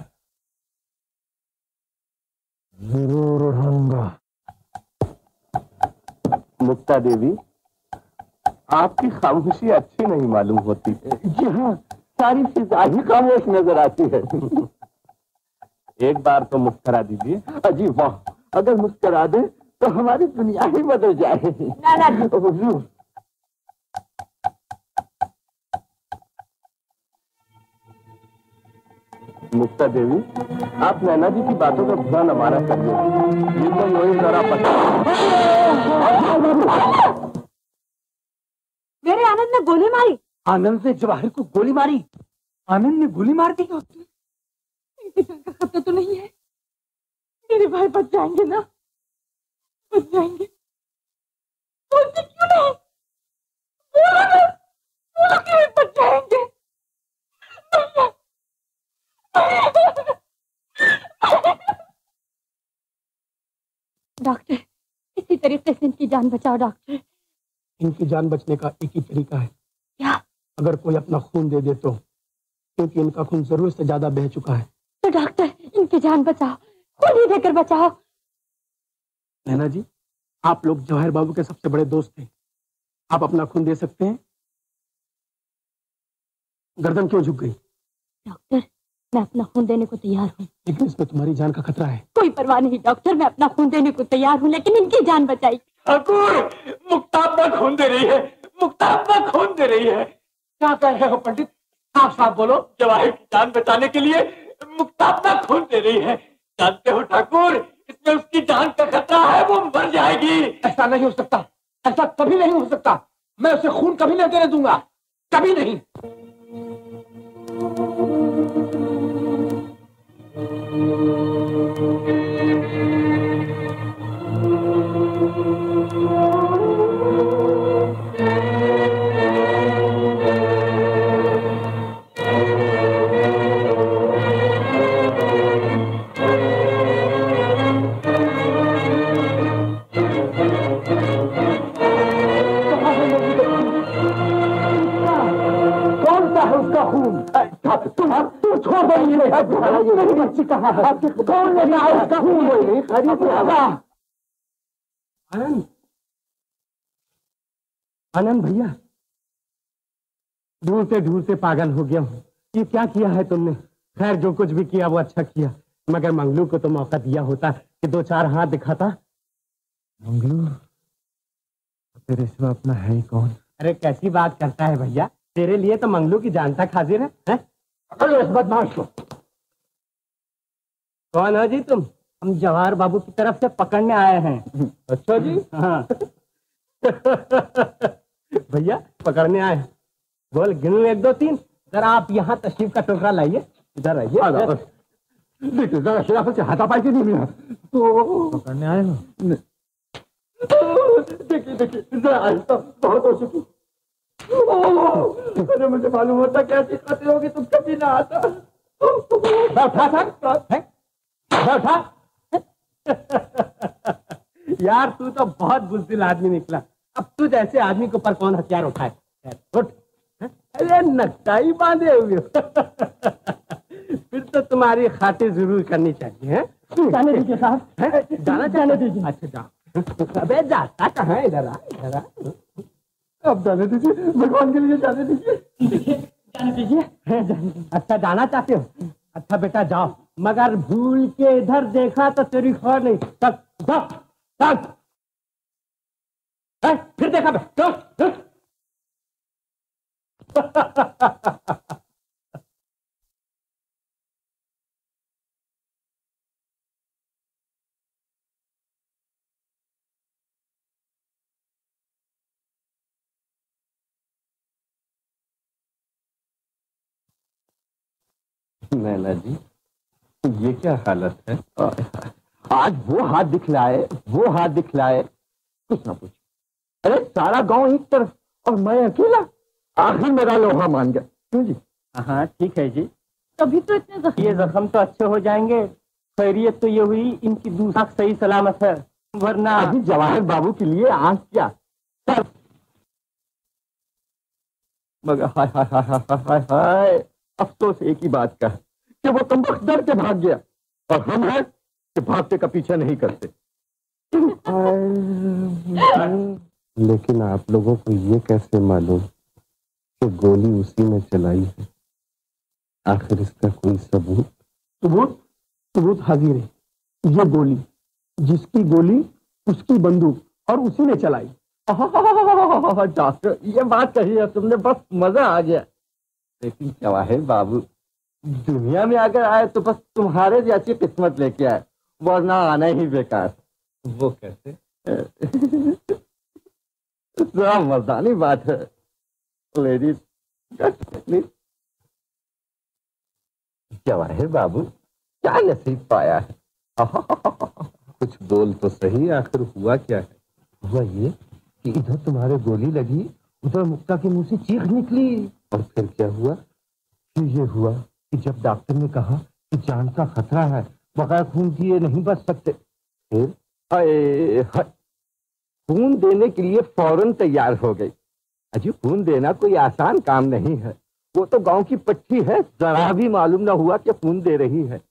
जरूर उड़ाऊंगा। मुक्ता देवी, आपकी खामोशी अच्छी नहीं मालूम होती। जी हाँ, सारी फिजा ही खामोश नजर आती है। एक बार तो मुस्करा दीजिए। अजी वाह, अगर मुस्करा दे तो हमारी दुनिया ही बदल जाए। हुजूर, मुक्ता देवी, आप नैना जी की बातों का बुरा न माना करिए। ये तो योगी जरा पता। मेरे आनंद ने गोली मारी। आनंद ने जवाहिर को गोली मारी? आनंद ने गोली मार दी? किसी का खतरा तो नहीं है? मेरे भाई बच जाएंगे ना? बच जाएंगे? बोलते क्यों नहीं? बोलो ना, बोलो क्यों बच जाएंगे? डॉक्टर, इसी तरीके से इनकी जान बचाओ डॉक्टर। इनकी जान बचने का एक ही तरीका है। क्या? अगर कोई अपना खून दे दे तो, क्योंकि इनका खून जरूरत से ज्यादा बह चुका है। तो डॉक्टर, इनकी जान बचाओ, खून ही देकर बचाओ। नैना जी, आप लोग जवाहिर बाबू के सबसे बड़े दोस्त थे, आप अपना खून दे सकते हैं। गर्दन क्यों झुक गई? डॉक्टर, मैं अपना खून देने को तैयार हूँ, लेकिन इसमें तुम्हारी जान का खतरा है। कोई परवाह नहीं डॉक्टर, मैं अपना खून देने को तैयार हूँ, लेकिन इनकी जान बचाई। ठाकुर, मुक्ता अपना खून दे रही है, मुक्ता अपना खून दे रही है। क्या कह रहे हो पंडित? साफ साफ बोलो। जवाहिर की जान बचाने के लिए मुक्ता अपना खून दे रही है। जानते हो ठाकुर, इसमें उसकी जान का खतरा है, वो मर जाएगी। ऐसा नहीं हो सकता, ऐसा कभी नहीं हो सकता। मैं उसे खून कभी नहीं देने दूंगा, कभी नहीं। छोड़ दो मेरी बच्ची कहाँ है? कौन ले गया उसका खून? आनंद, आनंद भैया, ढूंढते ढूंढते पागल हो गया हूँ। ये क्या किया है तुमने? खैर जो कुछ भी किया वो अच्छा किया, मगर मंगलू को तो मौका दिया होता कि दो चार हाथ दिखाता। मंगलू तेरे सिवा अपना है ही कौन? अरे कैसी बात करता है भैया, तेरे लिए तो मंगलू की जान तक हाजिर है, है? अरे इस बदमाश को। कौन हो जी तुम? हम जवाहर बाबू की तरफ से पकड़ने आए हैं। अच्छा जी। हाँ। भैया पकड़ने आए। बोल गिनूं एक दो तीन। जरा आप यहाँ तशरीफ का टोकरा लाइए, इधर आइए। देखिए जरा शराफत से हाथापाई के नहीं मिला तो पकड़ने आए हो। देखिए देखिए जरा आहिस्ता, बहुत हो चुकी। अरे मुझे मालूम होता कैसी खाते होगी तुम कभी ना आता। बैठा सर, बैठा। यार तू तो बहुत बुज़दिल आदमी निकला। अब तू जैसे आदमी के ऊपर कौन हथियार उठाए? उठ। अरे नक्काई बांधे हुए फिर तो तुम्हारी खातिर जरूर करनी चाहिए है? जाने दीजिए साहब, जाना जाने दीजिए। अच्छा जाओ। अबे जाता कहाँ है? इधर आ, इधर आ। अब जाने दीजिए, भगवान के लिए जाने दीजिए। जाने दीजिए। अच्छा जाना चाहते हो? अच्छा बेटा जाओ, मगर भूल के इधर देखा तो तेरी खैर नहीं। चल चल चल। फिर देखा बे, चल। नैना जी ये क्या हालत है? आज वो हाथ दिखलाए, वो हाथ दिखलाए, कुछ ना पूछ। अरे सारा गांव एक तरफ और मैं अकेला, आखिर मेरा लोहा मान गया। क्यों जी? हाँ ठीक है जी। तभी तो इतने जख्म, ये जख्म तो अच्छे हो जाएंगे। खैरियत तो ये हुई इनकी दूसरा सही सलामत है, वरना अभी जवाहर बाबू के लिए आंख क्या। मगर हाय हाय हाय हाय हाय हाय, अफसोस एक ही बात का कि वो कमबख्त डर के भाग गया, और हम हैं कि भागते का पीछा नहीं करते। लेकिन आप लोगों को ये कैसे मालूम कि गोली उसी ने चलाई है? आखिर इसका कोई सबूत? सबूत सबूत हाजिर है। ये गोली, जिसकी गोली उसकी बंदूक, और उसी ने चलाई। डॉक्टर ये बात कही है तुमने, बस मजा आ गया। लेकिन जवाहिर बाबू दुनिया में अगर आए तो बस तुम्हारे जैसी किस्मत लेके आए, वरना आना ही बेकार। वो कैसे? जरा मर्दानी बात है लेडीज। जवाहिर बाबू क्या नसीब पाया है। कुछ बोल तो सही, आखिर हुआ क्या है? हुआ ये कि इधर तुम्हारे गोली लगी, उधर मुक्ता के मुंह से चीख निकली। और फिर क्या हुआ? फिर ये हुआ कि जब डॉक्टर ने कहा कि जान का खतरा है, बगैर खून दिए नहीं बच सकते, फिर हाय हाय खून देने के लिए फौरन तैयार हो गई। अजी खून देना कोई आसान काम नहीं है, वो तो गांव की पट्टी है, जरा भी मालूम ना हुआ कि खून दे रही है।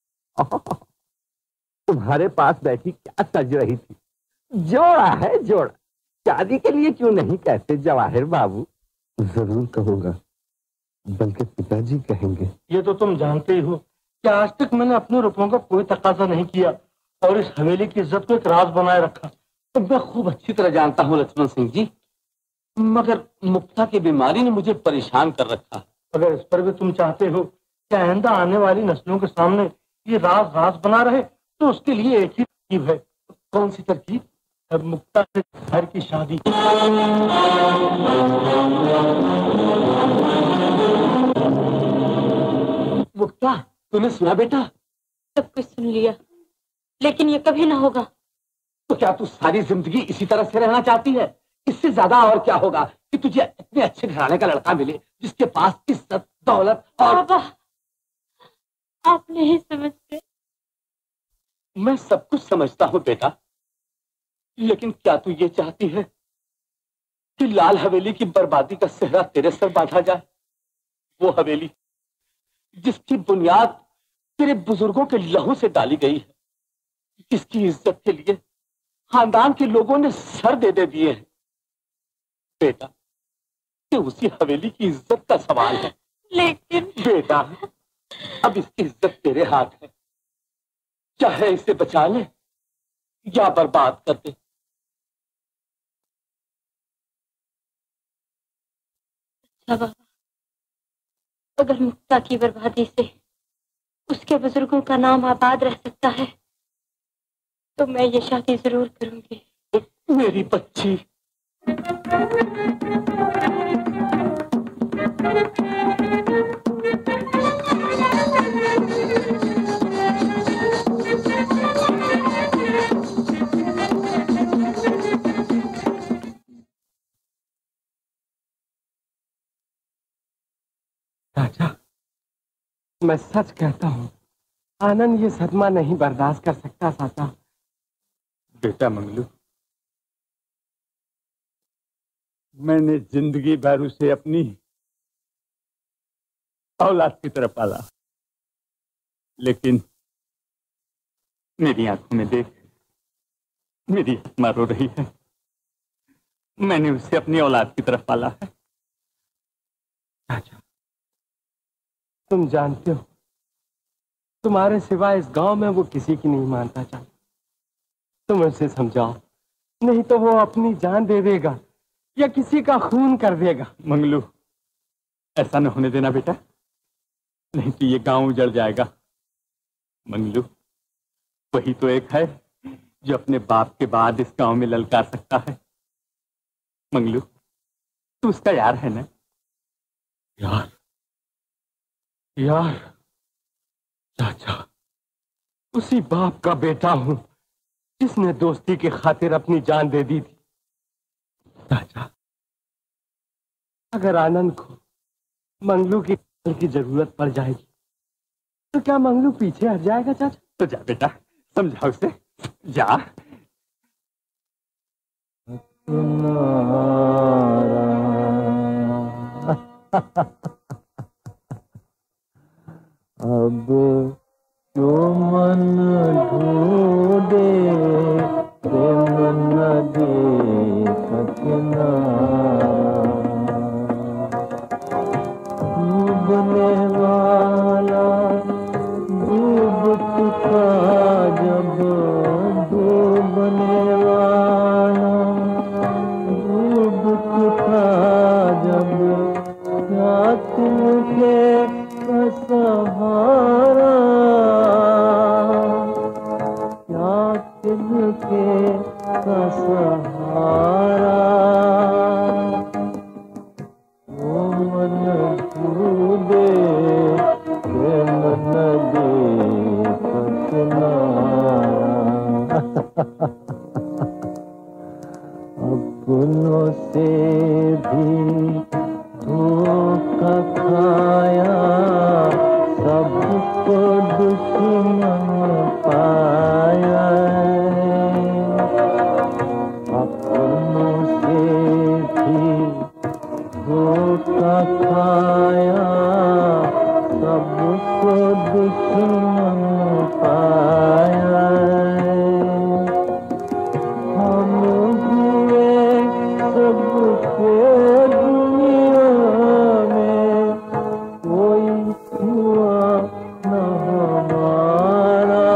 तुम्हारे पास बैठी क्या सज रही थी? जोड़ा है जोड़ा, शादी के लिए क्यों नहीं कहते जवाहिर बाबू? जरूर कहूंगा, बल्कि पिताजी कहेंगे। ये तो तुम जानते ही हो कि आज तक मैंने अपने रुपयों का कोई तकाजा नहीं किया और इस हवेली की इज्जत को एक राज बनाए रखा। तो मैं खूब अच्छी तरह जानता हूँ लक्ष्मण सिंह जी, मगर मुक्ता की बीमारी ने मुझे परेशान कर रखा। अगर इस पर भी तुम चाहते हो कि आइंदा आने वाली नस्लों के सामने ये राज राज बना रहे, तो उसके लिए एक ही तरकीब है। कौन सी तरकीब? अब मुक्ता से घर की शादी। मुक्ता तूने सुना बेटा? सब कुछ सुन लिया, लेकिन ये कभी ना होगा। तो क्या तू सारी जिंदगी इसी तरह से रहना चाहती है? इससे ज्यादा और क्या होगा कि तुझे इतने अच्छे घराने का लड़का मिले जिसके पास इज्जत दौलत और... बाबा आप नहीं समझते। मैं सब कुछ समझता हूँ बेटा, लेकिन क्या तू ये चाहती है कि लाल हवेली की बर्बादी का सेहरा तेरे सर बांधा जाए? वो हवेली जिसकी बुनियाद तेरे बुजुर्गों के लहू से डाली गई है, जिसकी इज्जत के लिए खानदान के लोगों ने सर दे दे दिए हैं। बेटा, ये उसी हवेली की इज्जत का सवाल है। लेकिन बेटा, अब इसकी इज्जत तेरे हाथ है, चाहे इसे बचा ले या बर्बाद कर दे। अच्छा बाबा, अगर मुक्ता की बर्बादी से उसके बुजुर्गों का नाम आबाद रह सकता है तो मैं ये शादी जरूर करूंगी। मेरी बच्ची, चाचा, मैं सच कहता हूँ, आनंद ये सदमा नहीं बर्दाश्त कर सकता। चाचा, बेटा मंगलू, मैंने जिंदगी भर उसे अपनी औलाद की तरफ पाला, लेकिन मेरी आंखों में देख, मेरी आत्मा रो रही है। मैंने उसे अपनी औलाद की तरफ पाला है। चाचा, तुम जानते हो, तुम्हारे सिवाय इस गांव में वो किसी की नहीं मानता। चाचा, तुम उसे समझाओ, नहीं तो वो अपनी जान दे देगा या किसी का खून कर देगा। मंगलू, ऐसा न होने देना बेटा, नहीं तो ये गांव उजड़ जाएगा। मंगलू, वही तो एक है जो अपने बाप के बाद इस गांव में ललकार सकता है। मंगलू, तू उसका यार है ना? यार? यार? चाचा, उसी बाप का बेटा हूं जिसने दोस्ती की खातिर अपनी जान दे दी थी। चाचा, अगर आनंद को मंगलू की की जरूरत पड़ जाएगी तो क्या मंगलू पीछे हट जाएगा? चाचा, तो जा बेटा, समझा उसे, जा। अब जो मन ढूंढे प्रेम न देख किनारा, डूबने वाला डूब चुका जब, डूबने वाला डूब चुका जब, क्या तुमके सहारा, क्या तिनके का सहारा, वो मन डूबे प्रेम न देख किनारा। अपनों से भी धोखा खाया, सबको दुश्मन पाया, अपनों से भी धोखा खाया, सबको दुश्मन पाया। हम हुए सबके दुनिया में, कोई हुआ न हमारा,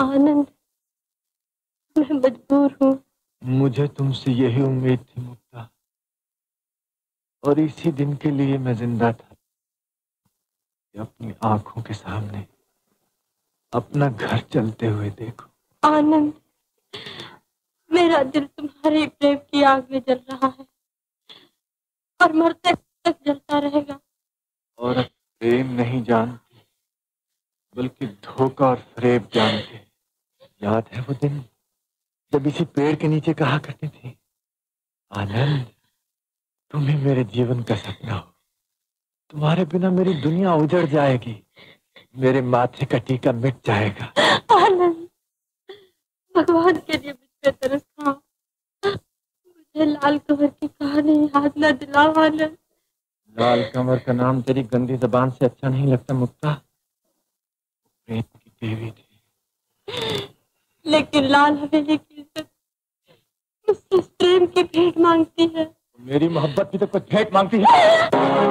आनंद, मैं मजबूर हूँ। मुझे तुमसे यही उम्मीद थी मुक्ता, और इसी दिन के लिए मैं जिंदा था कि अपनी आंखों के सामने अपना घर चलते हुए देखो। आनंद, मेरा दिल तुम्हारे प्रेम की आग में जल रहा है और मरते तक जलता रहेगा। और प्रेम नहीं जानती बल्कि धोखा और फरेब जानती। याद है वो दिन जब इसी पेड़ के नीचे कहा करती थी, आनंद तुम ही मेरे जीवन का सपना हो, तुम्हारे बिना मेरी दुनिया उजड़ जाएगी, मेरे माथे का टीका मिट जाएगा। आनंद, भगवान के लिए मुझ पे तरस खाओ, मुझे लाल कमर की कहानी याद न दिलाओ। आनंद, लाल कमर का नाम तेरी गंदी जबान से अच्छा नहीं लगता मुक्ता। प्रेम की देवी थी, लेकिन लाल हवेली की इज्जत मुझसे प्रेम की भेंट मांगती है। मेरी मोहब्बत भी तो कुछ भेंट मांगती है।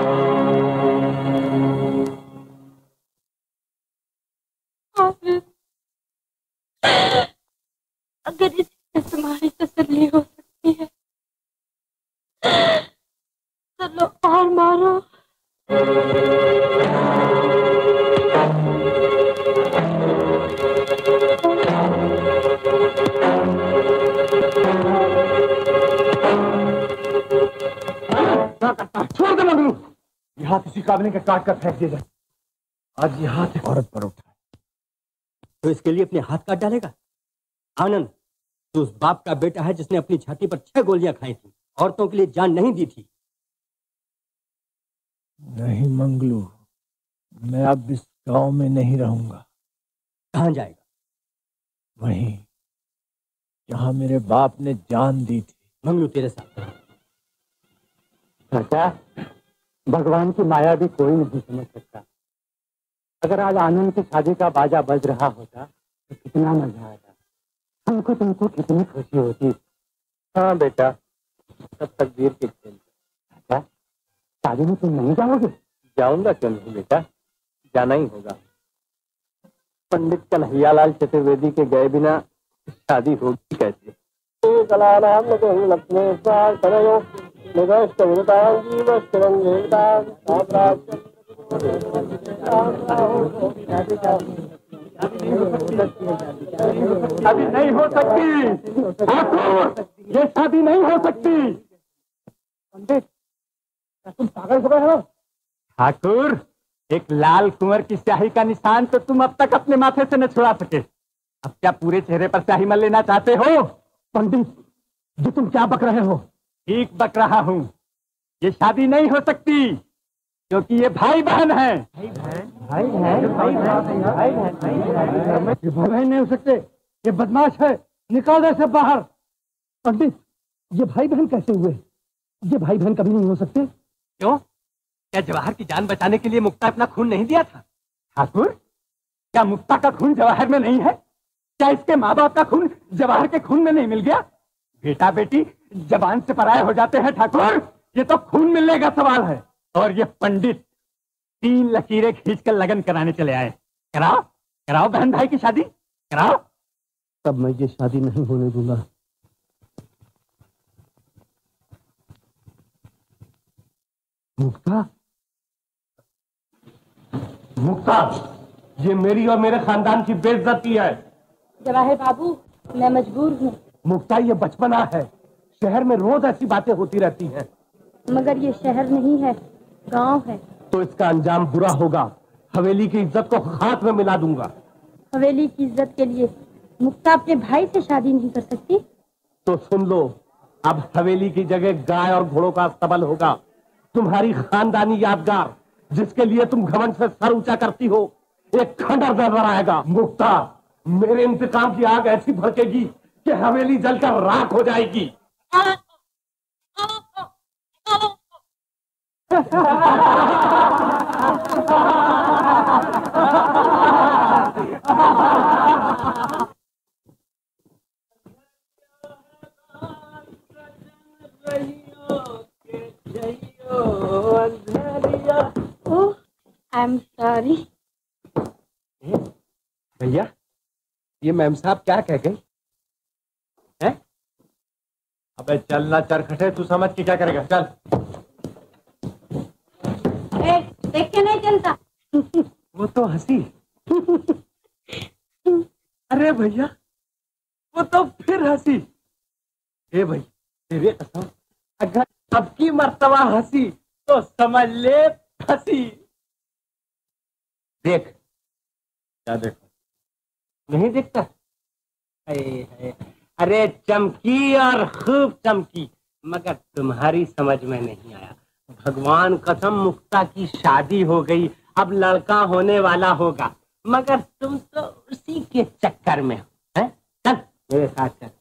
अगर इससे तुम्हारी तसल्ली हो सकती है चलो और मारो। छोड़ दे मंगलू, ये हाथ इसी काबिने के काट कर फेंक दिया जाए। आज ये हाथ एक औरत पर उठा तो इसके लिए अपने हाथ काट डालेगा? आनंद, तू उस बाप का बेटा है जिसने अपनी छाती पर छह गोलियां खाई थी, औरतों के लिए जान नहीं दी थी। नहीं मंगलू, मैं अब इस गांव में नहीं रहूंगा। कहां जाएगा? वहीं जहां मेरे बाप ने जान दी थी। मंगलू तेरे साथ। चाचा, भगवान की माया भी कोई नहीं समझ सकता। अगर आज आनंद की शादी का बाजा बज रहा होता तो कितना मजा आता, हमको तुमको कितनी खुशी होती। हाँ बेटा, सब तकदीर के खेल। चाचा, शादी में तुम नहीं जाओगे? जाऊंगा क्यों नहीं बेटा, जाना ही होगा। पंडित कन्हैयालाल चतुर्वेदी के गए बिना शादी होगी कैसे? शादी नहीं हो सकती ठाकुर, ये शादी नहीं हो सकती। पंडित, तुम पागल हो गए हो? ठाकुर, एक लाल कुंवर की स्याही का निशान तो तुम अब तक अपने माथे से न छुड़ा सके, अब क्या पूरे चेहरे पर स्याही मल लेना चाहते हो? पंडित, ये तुम क्या बक रहे हो? ठीक बक रहा हूँ, ये शादी नहीं हो सकती क्योंकि ये भाई बहन है। भाई बहन भाई बहन भाई बहन ये भाई बहन नहीं हो सकते, ये बदमाश है, निकाल दे सब बाहर। पंडित, ये भाई बहन कैसे हुए? ये भाई बहन कभी नहीं हो सकते। क्यों? क्या जवाहर की जान बचाने के लिए मुक्ता अपना खून नहीं दिया था? ठाकुर, क्या मुक्ता का खून जवाहर में नहीं है? क्या इसके माँ बाप का खून जवाहर के खून में नहीं मिल गया? बेटा बेटी जबान से पराये हो जाते हैं ठाकुर, ये तो खून मिलने का सवाल है। और ये पंडित तीन लकीरें खींचकर लगन कराने चले आए। कराओ कराओ बहन भाई की शादी कराओ। तब मैं ये शादी नहीं होने दूंगा। मुक्ता, मुक्ता, ये मेरी और मेरे खानदान की बेइज्जती है। जवाहिर बाबू, मैं मजबूर हूँ। मुक्ता, ये बचपना है, शहर में रोज ऐसी बातें होती रहती हैं। मगर ये शहर नहीं है, गांव है। तो इसका अंजाम बुरा होगा, हवेली की इज्जत को खाक में मिला दूंगा। हवेली की इज्जत के लिए मुक्ता अपने भाई से शादी नहीं कर सकती। तो सुन लो, अब हवेली की जगह गाय और घोड़ों का अस्तबल होगा। तुम्हारी खानदानी यादगार जिसके लिए तुम घमंड से सर ऊंचा करती हो, एक खंडर नजर आएगा। मुक्ता, मेरे इंतकाम की आग ऐसी भड़केगी कि हवेली जलकर राख हो जाएगी। I am sorry. भैया, ये मैम साहब क्या कह गई हैं? अबे चलना चरखटे, तू समझ के क्या करेगा, चल। देख के नहीं चलता। वो तो हंसी। अरे भैया वो तो फिर हंसी। ए भाई तेरे कसम, अगर अब की मर्तबा हंसी तो समझ ले फंसी। देख। क्या देखो? नहीं देखता? अरे अरे चमकी और खूब चमकी, मगर तुम्हारी समझ में नहीं आया। भगवान कसम मुक्ता की शादी हो गई, अब लड़का होने वाला होगा, मगर तुम तो उसी के चक्कर में हो। हैं? चल मेरे साथ चल।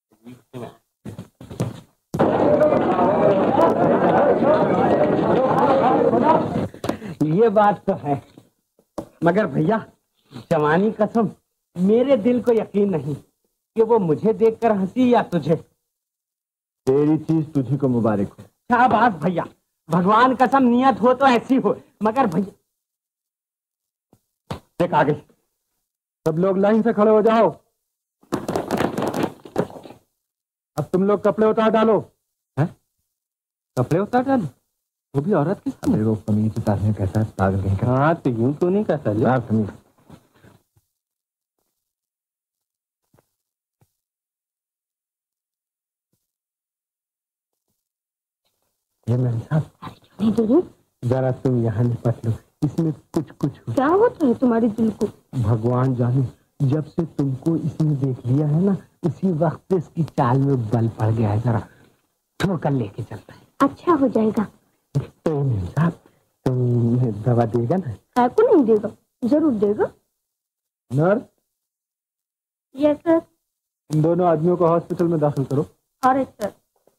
ये बात तो है, मगर भैया जवानी कसम मेरे दिल को यकीन नहीं कि वो मुझे देखकर हंसी या तुझे। तेरी चीज तुझी को मुबारक हो। क्या बात भैया, भगवान कसम नियत हो तो ऐसी हो, मगर भैया देख आ गई। सब लोग लाइन से खड़े हो जाओ। अब तुम लोग कपड़े उतार डालो। हैं? कपड़े उतार डालो? वो भी औरत के साथ? वो कमीज उतारने कैसा है, पागल कहीं का। हाँ तो यूं तो नहीं कहता ले। कमीज। ये मैम साहब जरा तुम यहाँ निपट लो, इसमें कुछ कुछ हो। क्या होता है तुम्हारे दिल को? भगवान जाने, जब से तुमको इसने देख लिया है ना, उसी वक्त इसकी चाल में बल पड़ गया है। जरा ठोकर लेके चलता है। अच्छा हो जाएगा। तो मैम साहब तुम दवा देगा ना? काय को नहीं देगा, जरूर देगा। Nurse, yes sir. इन दोनों आदमियों को हॉस्पिटल में दाखिल करो। अरे सर।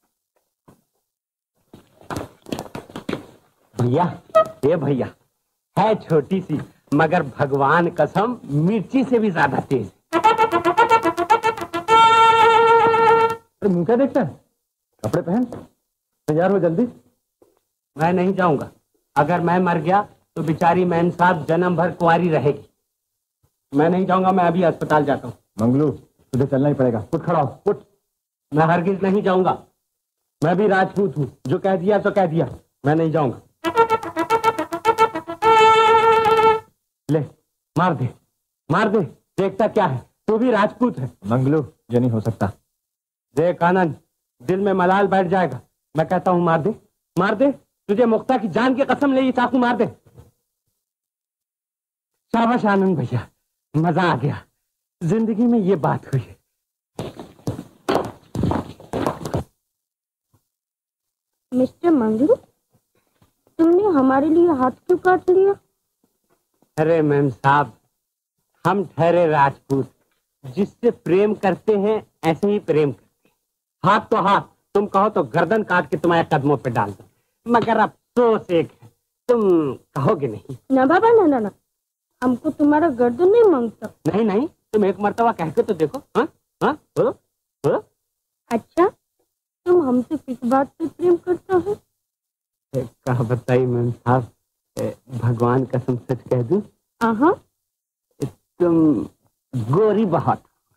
भैया ये भैया है छोटी सी, मगर भगवान कसम मिर्ची से भी ज्यादा तेज। अरे मुंह क्या देखता है? कपड़े पहन, तैयार हो जल्दी। मैं नहीं जाऊंगा। अगर मैं मर गया तो बेचारी मैम साहब जन्म भर कुंवारी रहेगी। मैं नहीं जाऊंगा, मैं अभी अस्पताल जाता हूँ। मंगलू तुझे चलना ही पड़ेगा, उठ खड़ा हो, उठ। मैं हरगिज नहीं जाऊंगा। मैं भी राजपूत हूँ, जो कह दिया तो कह दिया, मैं नहीं जाऊंगा। ले मार दे, मार दे, देखता क्या है, तू भी राजपूत है। मंगलू ये नहीं हो सकता। देख आनंद, दिल में मलाल बैठ जाएगा। मैं कहता हूँ मार दे, मार दे, तुझे मुक्ता की जान की कसम ले, ये चाकू मार दे। शाबाश आनंद भैया, मजा आ गया, जिंदगी में ये बात हुई। मिस्टर मंगलू, तुमने हमारे लिए हाथ क्यों काट लिया? अरे मैम साहब, हम ठहरे राजपूत, जिससे प्रेम करते हैं ऐसे ही प्रेम करते हैं। हाथ तो हाथ, तुम कहो तो गर्दन काट के तुम्हारे कदमों पे डाल दो, मगर अफसोस एक है, तुम कहोगे नहीं। ना बाबा ना ना ना, हमको तुम्हारा गर्दन नहीं मांगता। नहीं नहीं, तुम एक मर्तबा कह के तो देखो। हाँ हाँ बोलो बोलो। अच्छा तुम हमसे किस बात पे प्रेम करता है? कहा बताइए मैम साहब, भगवान कसम सच कह दूं? हाँ। तुम गोरी बहुत।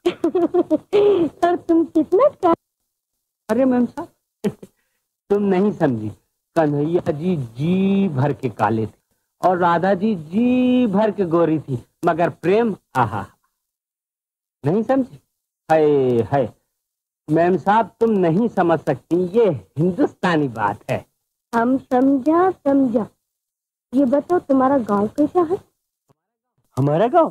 और तुम कितना क्या? अरे मैम साहब तुम नहीं समझी, कन्हैया जी जी भर के काले थे और राधा जी जी भर के गोरी थी, मगर प्रेम आहा नहीं समझी। हाय हाय मैम साहब, तुम नहीं समझ सकती, ये हिंदुस्तानी बात है। हम समझा समझा। ये बताओ तुम्हारा गांव कैसा है? हमारा गांव?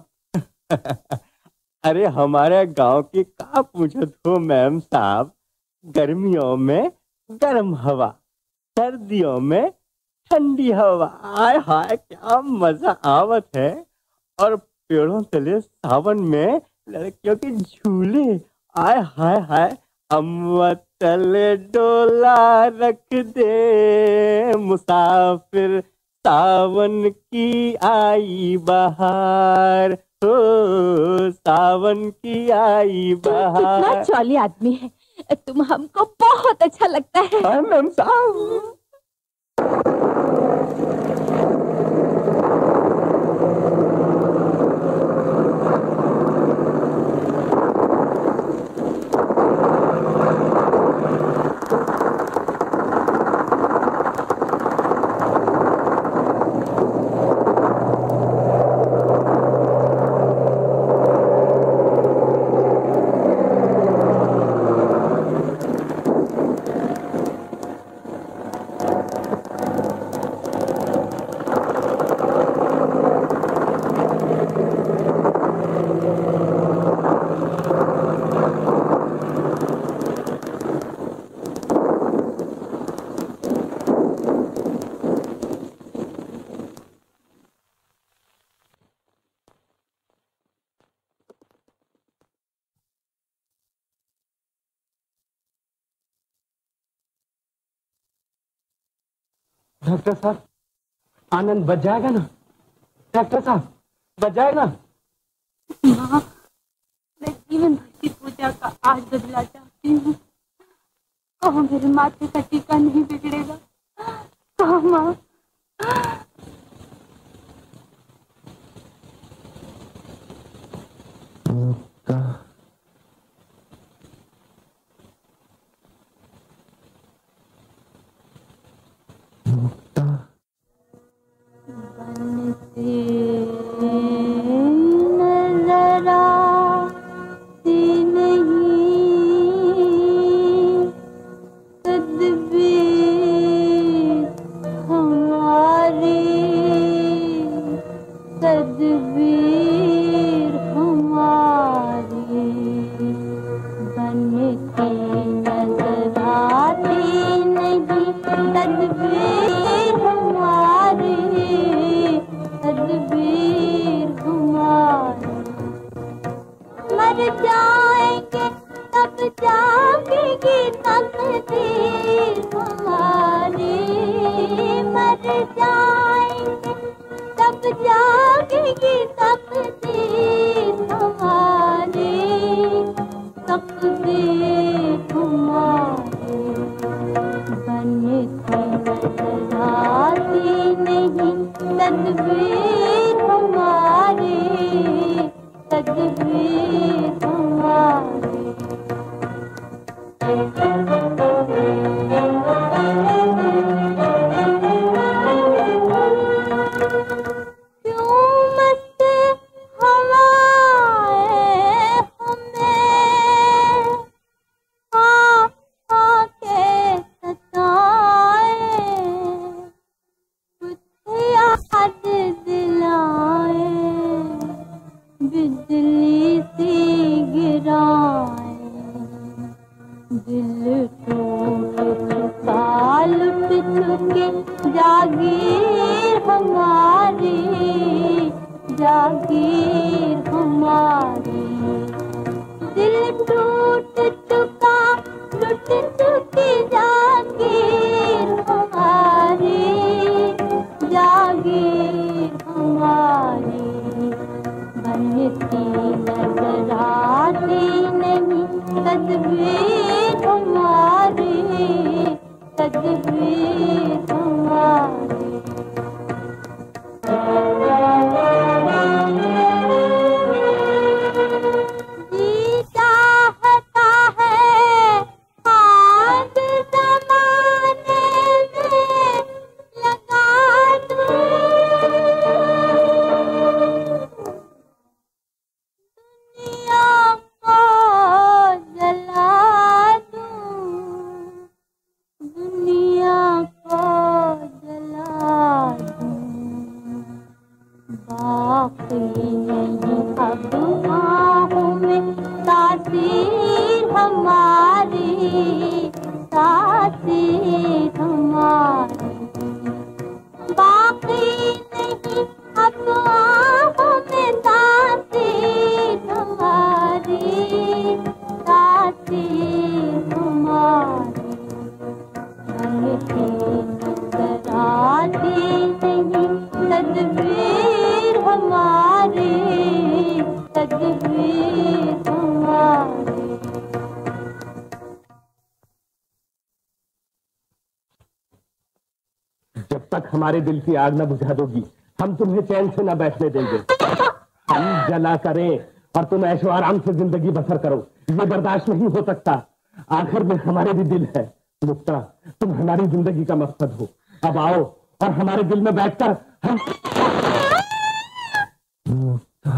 अरे हमारे गांव की का पूछत हो मैम साहब। गर्मियों में गर्म हवा, सर्दियों में ठंडी हवा, आय हाय क्या मजा आवत है। और पेड़ों तले सावन में लड़कियों के झूले, आय हाय हाय। अम्मा तले डोला रख दे मुसाफिर, सावन की आई बहार, हो सावन की आई बहार। कितना चौली आदमी है, तुम हमको बहुत अच्छा लगता है। हाँ मैम साहब। डॉक्टर साहब, आनंद बच जाएगा ना? डॉक्टर साहब, बच जाएगा? माँ, मैं जीवन भर की पूजा का आज बदला चाहती हूँ। कहो मेरे माथे का टीका नहीं बिगड़ेगा। कहो माँ। हमारे दिल की आग न बुझा दोगी, हम तुम्हें चैन से न बैठने देंगे। हम जला करें और तुम ऐशो आराम से जिंदगी बसर करो, ये बर्दाश्त नहीं हो सकता। आखिर में हमारे भी दिल है। मुक्ता, तुम हमारी जिंदगी का मकसद हो। अब आओ और हमारे दिल में बैठकर हम मुक्ता,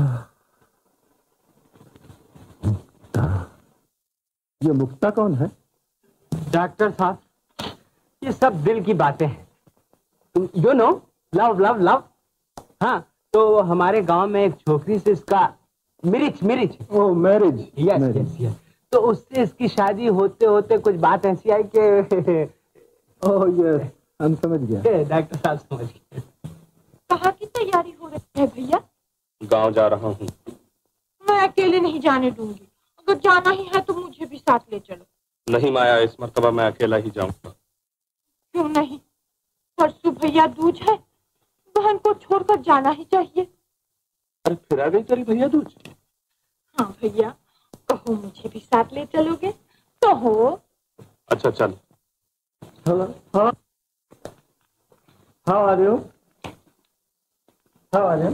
मुक्ता। ये मुक्ता कौन है? डॉक्टर साहब, ये सब दिल की बातें हैं। You know, love love love. हाँ, तो हमारे गांव में एक छोकरी से इसका मिरिच मिरिच ओ मैरिज यस यस यस तो उससे इसकी शादी होते होते कुछ बात ऐसी आई कि ओह यस, हम समझ गया। डॉक्टर साहब समझ गए। कहाँ की तैयारी हो रही है भैया? गांव जा रहा हूँ। मैं अकेले नहीं जाने दूंगी। अगर जाना ही है तो मुझे भी साथ ले चलो। नहीं माया, इस मर्तबा मैं अकेला ही जाऊंगा। क्यों नहीं? परसों भैया दूज है, बहन को छोड़कर जाना ही चाहिए। अरे फिर आ गई तेरी भैया दूज। हाँ भैया, कहो मुझे भी साथ ले चलोगे? कहो। अच्छा चल। हेलो, हाँ, how are you? How are you?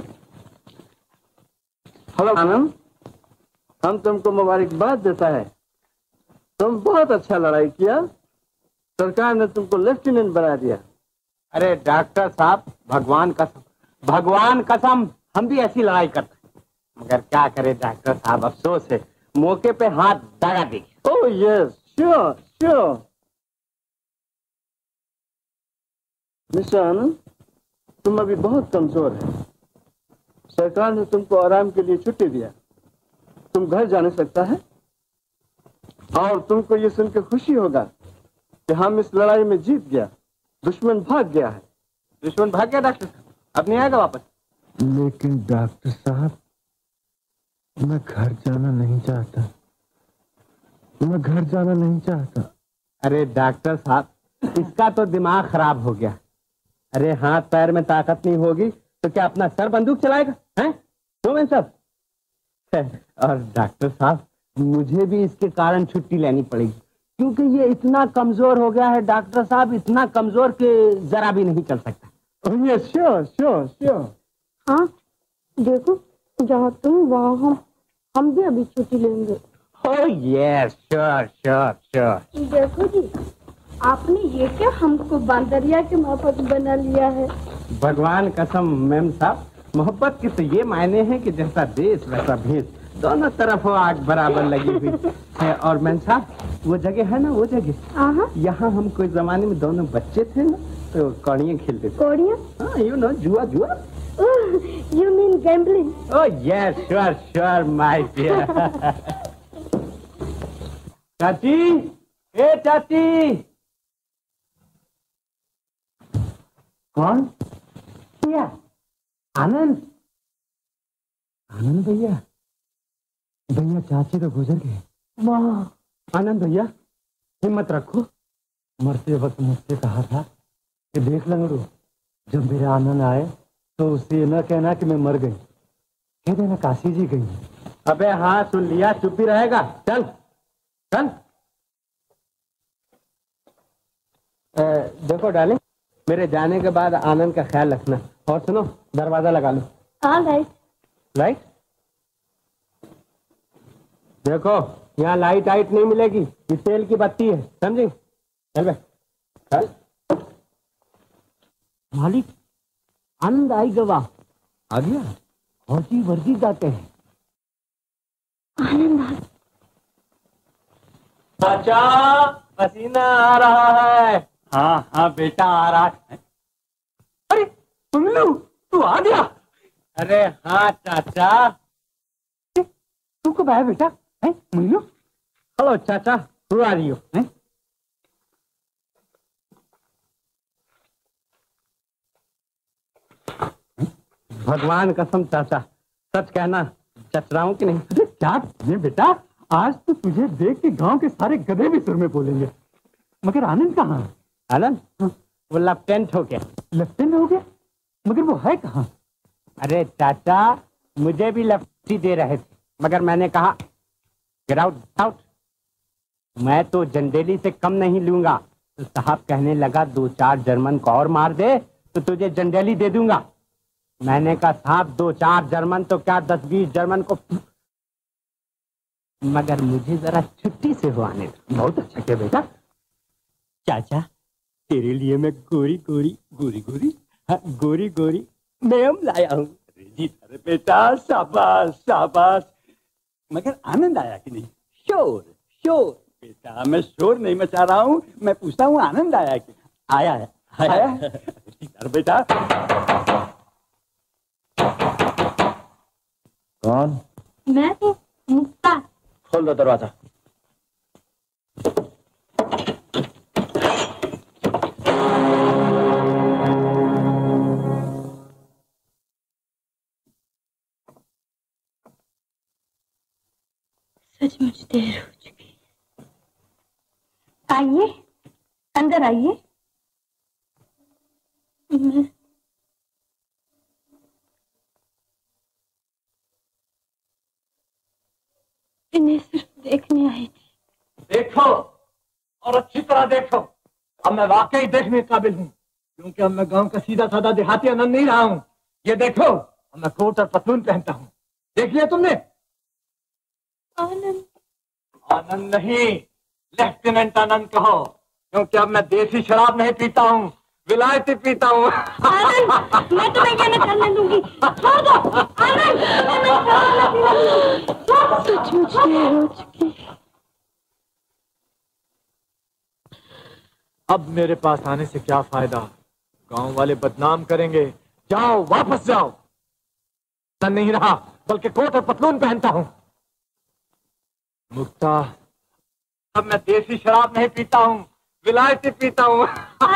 Hello Anand, हम तुमको मुबारकबाद देता है, तुम बहुत अच्छा लड़ाई किया, सरकार ने तुमको लेफ्टिनेंट बना दिया। अरे डॉक्टर साहब, भगवान कसम, भगवान कसम, हम भी ऐसी लड़ाई करते हैं, मगर क्या करे डॉक्टर साहब, अफसोस है मौके पे हाथ दगा दी। Oh yes, sure sure. Mister Anand, तुम अभी बहुत कमजोर है, सरकार ने तुमको आराम के लिए छुट्टी दिया, तुम घर जाने सकता है, और तुमको ये सुनकर खुशी होगा कि हम इस लड़ाई में जीत गया, दुश्मन भाग गया है। दुश्मन भाग गया डॉक्टर साहब, अब नहीं आएगा वापस? लेकिन डॉक्टर साहब, मैं घर जाना नहीं चाहता, मैं घर जाना नहीं चाहता। अरे डॉक्टर साहब, इसका तो दिमाग खराब हो गया। अरे हाथ पैर में ताकत नहीं होगी तो क्या अपना सर बंदूक चलाएगा? हैं? क्यों सब? और डॉक्टर साहब, मुझे भी इसके कारण छुट्टी लेनी पड़ेगी, क्योंकि ये इतना कमजोर हो गया है डॉक्टर साहब, इतना कमजोर कि जरा भी नहीं चल सकता। ये श्योर श्योर श्योर। हाँ देखो, जहाँ तुम वहाँ हम हम भी अभी छुट्टी लेंगे। Oh yes, sure sure sure. देखो जी, आपने ये क्या हमको बांदरिया के माफक बना लिया है? भगवान कसम मैम साहब, मोहब्बत के तो ये मायने हैं कि जैसा देश वैसा भेष, दोनों तरफ आग बराबर लगी हुई है। और मैम साहब, वो जगह है ना, वो जगह, यहाँ हम कोई जमाने में दोनों बच्चे थे ना, तो कौड़ियाँ खेलते थे। कौड़ियाँ? हाँ, यू नो, जुआ जुआ। You mean gambling? Oh yes, sure, sure, my dear. चाची, ए चाची। कौन? भैया, आनंद। आनंद भैया, भैया चाची तो गुजर गए। वाह आनंद भैया, हिम्मत रखो। मरते वक्त मुझसे कहा था कि देख लंगड़ू, जब मेरा आनंद आए तो उससे न कहना कि मैं मर गई, कह देना काशी जी गई। अबे हाँ, सुन लिया, चुप ही रहेगा। चल चल। ए, देखो डार्लिंग, मेरे जाने के बाद आनंद का ख्याल रखना, और सुनो, दरवाजा लगा लो। हाँ लाइट। लाइट? देखो, यहाँ लाइट आइट नहीं मिलेगी, ये तेल की बत्ती है, समझी? चल बे, चल। मालिक, आनंद आई गवा आ गया, फौजी वर्दी जाते हैं। आनंद चाचा, पसीना आ रहा है। हाँ हाँ बेटा, आ रहा है। अरे सुन लो, तू आ गया। अरे हाँ चाचा। तू कब आया बेटा? मुन्नू, हेलो चाचा, तू आ रही हो? हैं? भगवान कसम चाचा, सच कहना, चचराऊं कि नहीं? अरे क्या ये बेटा, आज तो तुझे देख के गांव के सारे गधे भी सुर में बोलेंगे। मगर आनंद कहाँ है? आनंद? वो लेफ्टिनेंट हो गया। लेफ्टिनेंट हो गया? मगर वो है कहाँ? अरे चाचा, मुझे भी लेफ्टी दे रहे थे, मगर मैंने कहा गेट आउट आउट, मैं तो जंडेली से कम नहीं लूंगा। तो साहब कहने लगा, दो चार जर्मन को और मार दे तो तुझे जंडेली दे दूंगा। मैंने कहा साहब, दो चार जर्मन तो क्या, दस बीस जर्मन को, मगर मुझे जरा छुट्टी से हो आने दो। बहुत अच्छा किया बेटा। चाचा, तेरे लिए मैं गोरी गोरी गोरी गोरी हाँ, गोरी गोरी मैम लाया हूँ। जी अरे बेटा, शाबाश शाबाश। मगर आनंद आया कि नहीं? शोर शोर बेटा, मैं शोर नहीं मचा रहा हूँ, मैं पूछता हूँ आनंद आया कि? आया है, आया है। अरे बेटा। कौन? मैं तो मुक्ता। खोल दो दरवाजा। सचमुच देर हो चुकी। आइए, अंदर आइए। मैं इन्हें सिर्फ देखने आई थी। देखो और अच्छी तरह देखो, अब मैं वाकई देखने के काबिल हूँ, क्योंकि अब मैं गांव का सीधा साधा देहाती आनंद नहीं रहा हूँ। ये देखो, अब मैं कोट और पतलून पहनता हूँ। देख लिया तुमने? आनंद आनंद नहीं, लेफ्टिनेंट आनंद कहो, क्योंकि अब मैं देसी शराब नहीं पीता हूँ, विलायती पीता हूँ। आनंद, मैं तुम्हें ये न करने दूंगी। छोड़ दो, आनंद, मैं शराब नहीं पीऊंगी। सचमुच देर हो चुकी। अब मेरे पास आने से क्या फायदा? गांव वाले बदनाम करेंगे। जाओ, वापस जाओ। सन नहीं रहा, बल्कि कोट और पतलून पहनता हूँ। मुक्ता, अब मैं देसी शराब नहीं पीता हूँ, विलायती पीता हूँ।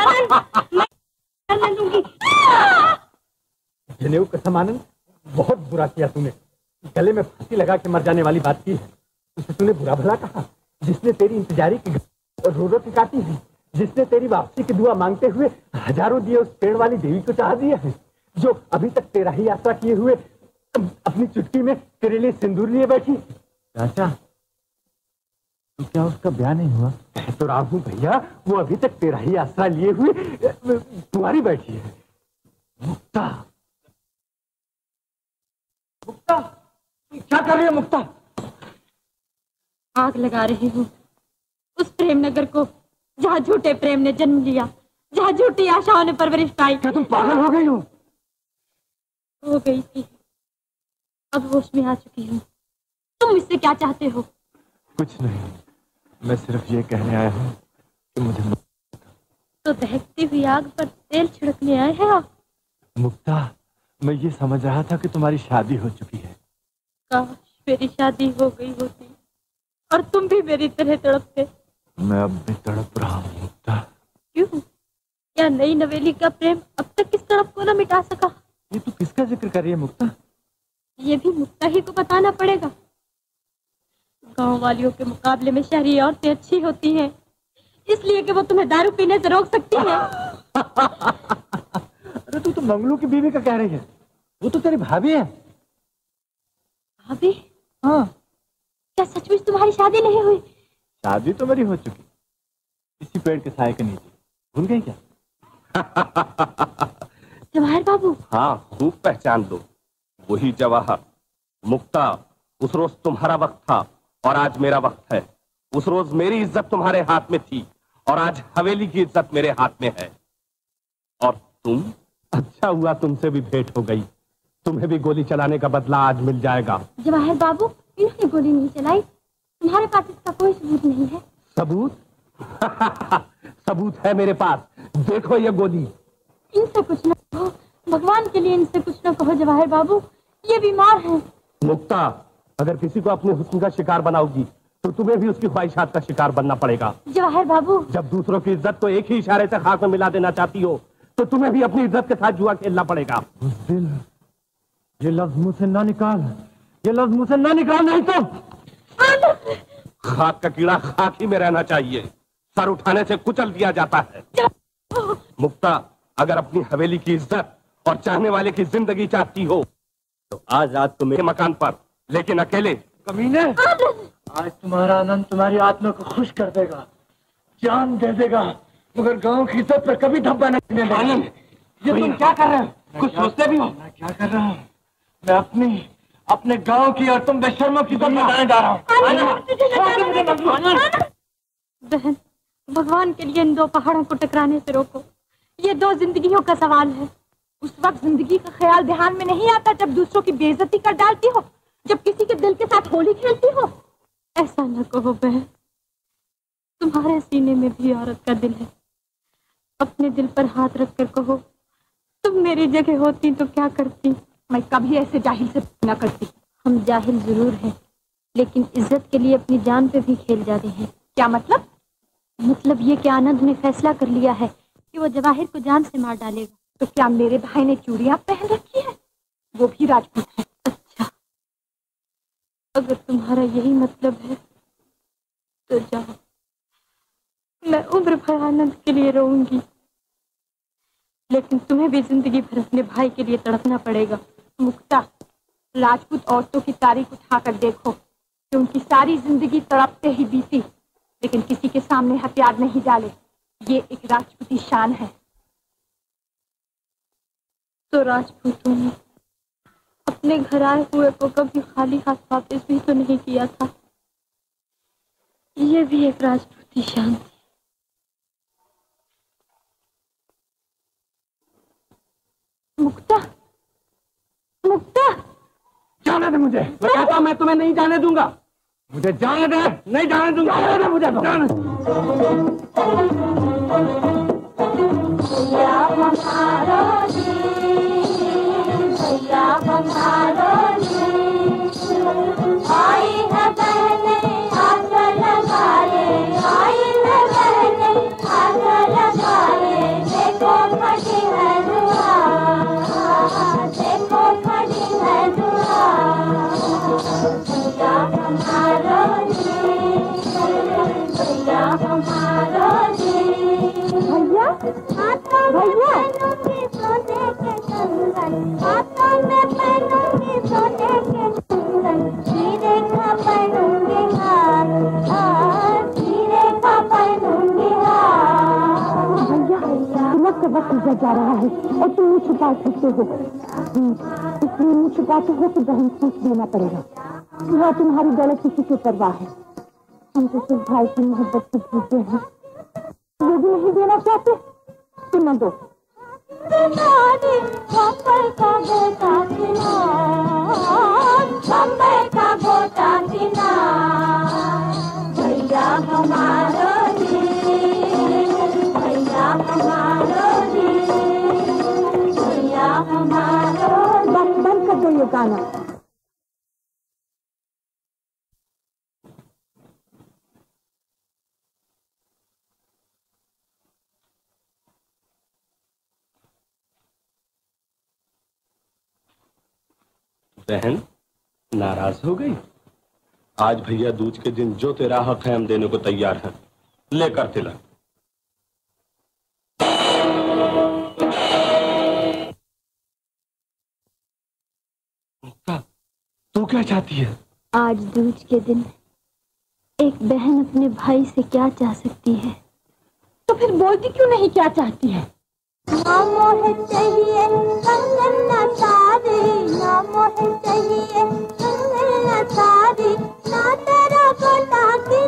जनेऊ कसम आनंद, बहुत बुरा किया तूने। गले में फांसी लगा के मर जाने वाली बात की है। उसे तूने बुरा भला कहा, जिसने तेरी इंतजारी की और रो रो के काटी है, जिसने तेरी वापसी की दुआ मांगते हुए हजारों दिए उस पेड़ वाली देवी को चाह दिया है, जो अभी तक तेरा ही आसरा किए हुए अपनी चुटकी में तेरे लिए सिंदूर लिए बैठी। चाचा, तो क्या उसका ब्याह नहीं हुआ? कह तो रहा हूँ भैया, वो अभी तक तेरा ही आसरा लिए हुए तुम्हारी बैठी है। मुक्ता, मुक्ता, क्या कर रही है मुक्ता? आग लगा रही हूँ उस प्रेम नगर को, जहाँ झूठे प्रेम ने जन्म लिया, जहाँ झूठी आशाओं ने परवरिश पाई। क्या तुम पागल हो गई हो? हो गई थी, अब होश में आ चुकी हूँ। तुम मुझसे क्या चाहते हो? कुछ नहीं, मैं सिर्फ ये कहने आया हूँ कि मुझे। तो दहकती हुई आग पर तेल छिड़कने आए हैं आप? मुक्ता, मैं ये समझ रहा था कि तुम्हारी शादी हो चुकी है। काश मेरी शादी हो गई होती और तुम भी मेरी तरह तड़पते। मैं अब भी तड़प रहा हूँ मुक्ता। क्यों? क्या नई नवेली का प्रेम अब तक किस तड़प को न मिटा सका? ये तू किसका जिक्र कर रही है मुक्ता? ये भी मुक्ता ही को बताना पड़ेगा। गांव वालियों के मुकाबले में शहरी औरतें अच्छी होती हैं, इसलिए कि वो तुम्हें दारू पीने से रोक सकती हैं। अरे तू तो मंगलू की बीवी का कह रही है, वो तो तेरी भाभी है। भाभी? हाँ। क्या सचमुच तुम्हारी शादी नहीं हुई? शादी तो मेरी हो चुकी, इसी पेड़ के साए के नीचे। भूल गई क्या? जवाहर बाबू। हाँ, खूब पहचान दो, वही जवाहर। मुक्ता, उस रोज तुम्हारा वक्त था और आज मेरा वक्त है। उस रोज मेरी इज्जत तुम्हारे हाथ में थी और आज हवेली की इज्जत मेरे हाथ में है। और तुम? अच्छा हुआ तुमसे भी भेंट हो गई। तुम्हें भी गोली चलाने का बदला आज मिल जाएगा। जवाहर बाबू, इन्होंने गोली नहीं चलाई, तुम्हारे पास इसका कोई सबूत नहीं है। सबूत? सबूत है मेरे पास, देखो ये गोली। इनसे कुछ न कहो, भगवान के लिए इनसे कुछ न कहो जवाहर बाबू, ये बीमार है। मुक्ता, अगर किसी को अपने हुस्न का शिकार बनाओगी तो तुम्हें भी उसकी ख्वाहिशात का शिकार बनना पड़ेगा। जवाहर बाबू, जब दूसरों की इज्जत को एक ही इशारे से खाक में मिला देना चाहती हो तो तुम्हें भी अपनी इज्जत के साथ जुआ खेलना पड़ेगा। दिल, ये लफ्ज मुंह से ना निकाल, ये लफ्ज मुंह से ना निकाल, नहीं तो खाक का कीड़ा खाक ही में रहना चाहिए, सर उठाने से कुचल दिया जाता है। मुक्ता, अगर अपनी हवेली की इज्जत और चाहने वाले की जिंदगी चाहती हो तो आज रात को मेरे मकान पर, लेकिन अकेले। कमीने, आज तुम्हारा आनंद तुम्हारी आत्मा को खुश कर देगा, जान दे देगा, मगर गांव की इज्जत पर कभी धब्बा नहीं देगा। आनंद, ये तुम क्या कर रहे हो? कुछ सोचते भी हो? मैं क्या कर रहा हूँ? मैं अपनी अपने गांव की और तुम बेशर्मों की इज्जत बताने जा रहा हूँ। बहन, भगवान के लिए इन दो पहाड़ों को टकराने से रोको। ये दो जिंदगियों का सवाल है। उस वक्त जिंदगी का ख्याल ध्यान में नहीं आता जब दूसरों की बेइज्जती कर डालती हो, जब किसी के दिल के साथ होली खेलती हो। ऐसा न कहो बहन, तुम्हारे सीने में भी औरत का दिल है। अपने दिल पर हाथ रख कर कहो, तुम मेरी जगह होती तो क्या करती? मैं कभी ऐसे जाहिल से न करती। हम जाहिल जरूर हैं, लेकिन इज्जत के लिए अपनी जान पे भी खेल जाते हैं। क्या मतलब? मतलब ये कि आनंद ने फैसला कर लिया है कि वो जवाहिर को जान से मार डालेगा। तो क्या मेरे भाई ने चूड़ियां पहन रखी है? वो भी राजपूत है। अच्छा, अगर तुम्हारा यही मतलब है तो जाओ, मैं उम्र भर आनंद के लिए रोऊंगी। लेकिन तुम्हें भी जिंदगी भर अपने भाई के लिए तड़पना पड़ेगा। मुक्ता, राजपूत औरतों की तारीख उठाकर देखो कि उनकी सारी जिंदगी तड़पते ही बीती, लेकिन किसी के सामने हथियार नहीं डाले। ये एक राजपूती शान है। तो राजपूतों ने अपने घर आए हुए को कभी खाली हाथ वापस भी तो नहीं किया था। ये भी एक राजपूती शान थी। मुक्ता, मुक्ता, जाने दे मुझे। मैं कहता हूं मैं तुम्हें नहीं जाने दूंगा। मुझे जाने दे, नहीं जाने दूंगा। जाने दे मुझे, जाने। भैया हमारो जी, भैया हमारो जी, आई है बहने हाथ लगाए, आई है बहने हाथ लगाए, देखो खड़ी है दुआ, देखो खड़ी है दुआ। भैया हमारो जी, भैया हमारो जी, भैया हाथों में पहनूंगी सोने के कंगन, हाथों में पहनूंगी सोने के कंगन, हीरे का पहनूंगी हार, हार हीरे का पहनूंगी हार। भैया तिलक का वक्त गुजर जा रहा है और तुम मुँह छुपा सकते हो, इसलिए मुँह छुपाते हो कि बहन पूछ देना पड़ेगा। वह तुम्हारी दौलत किसी को परवाह है। हम तो सिर्फ भाई की मोहब्बत से भूलते हैं, ये भी नहीं देना चाहते तो न दो। तुम्हारी बम्बई का गोटा किनार, बम्बई का गोटा किनार, भैया हमारो जी, भैया हमारो जी, भैया हमारो। बस बंद कर दो ये गाना। बहन नाराज हो गई? आज भैया दूज के दिन जो तेरा हक है हम देने को तैयार हैं। लेकर तिलक। तू क्या चाहती है? आज दूज के दिन एक बहन अपने भाई से क्या चाह सकती है? तो फिर बोलती क्यों नहीं क्या चाहती है? ना मोहे चाहिए कंगन ना सारी, ना मोहे चाहिए कंगन ना सारी, ना तेरा गोटा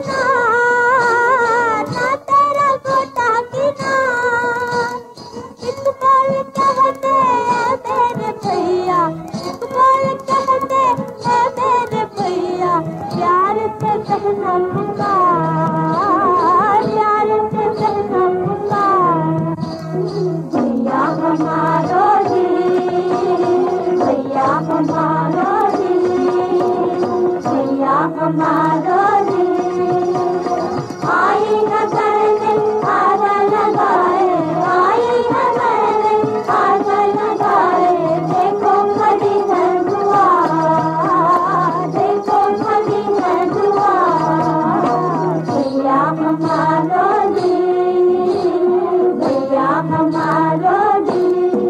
किनार, ना तेरा गोटा किनार। इकबाल कहते हैं मेरे भैया, इकबाल कहते हैं मेरे भैया, प्यार से कहना पुकार, प्यार से कहना पुकार। भैया हमारो जी, भैया हमारो जी, भैया हमारो जी, आई है बहने हाथ लगाए, आई है बहने हाथ लगाए, देखो खड़ी है दुआ, देखो खड़ी है दुआ। भैया हमारो जी, भैया हमारो जी।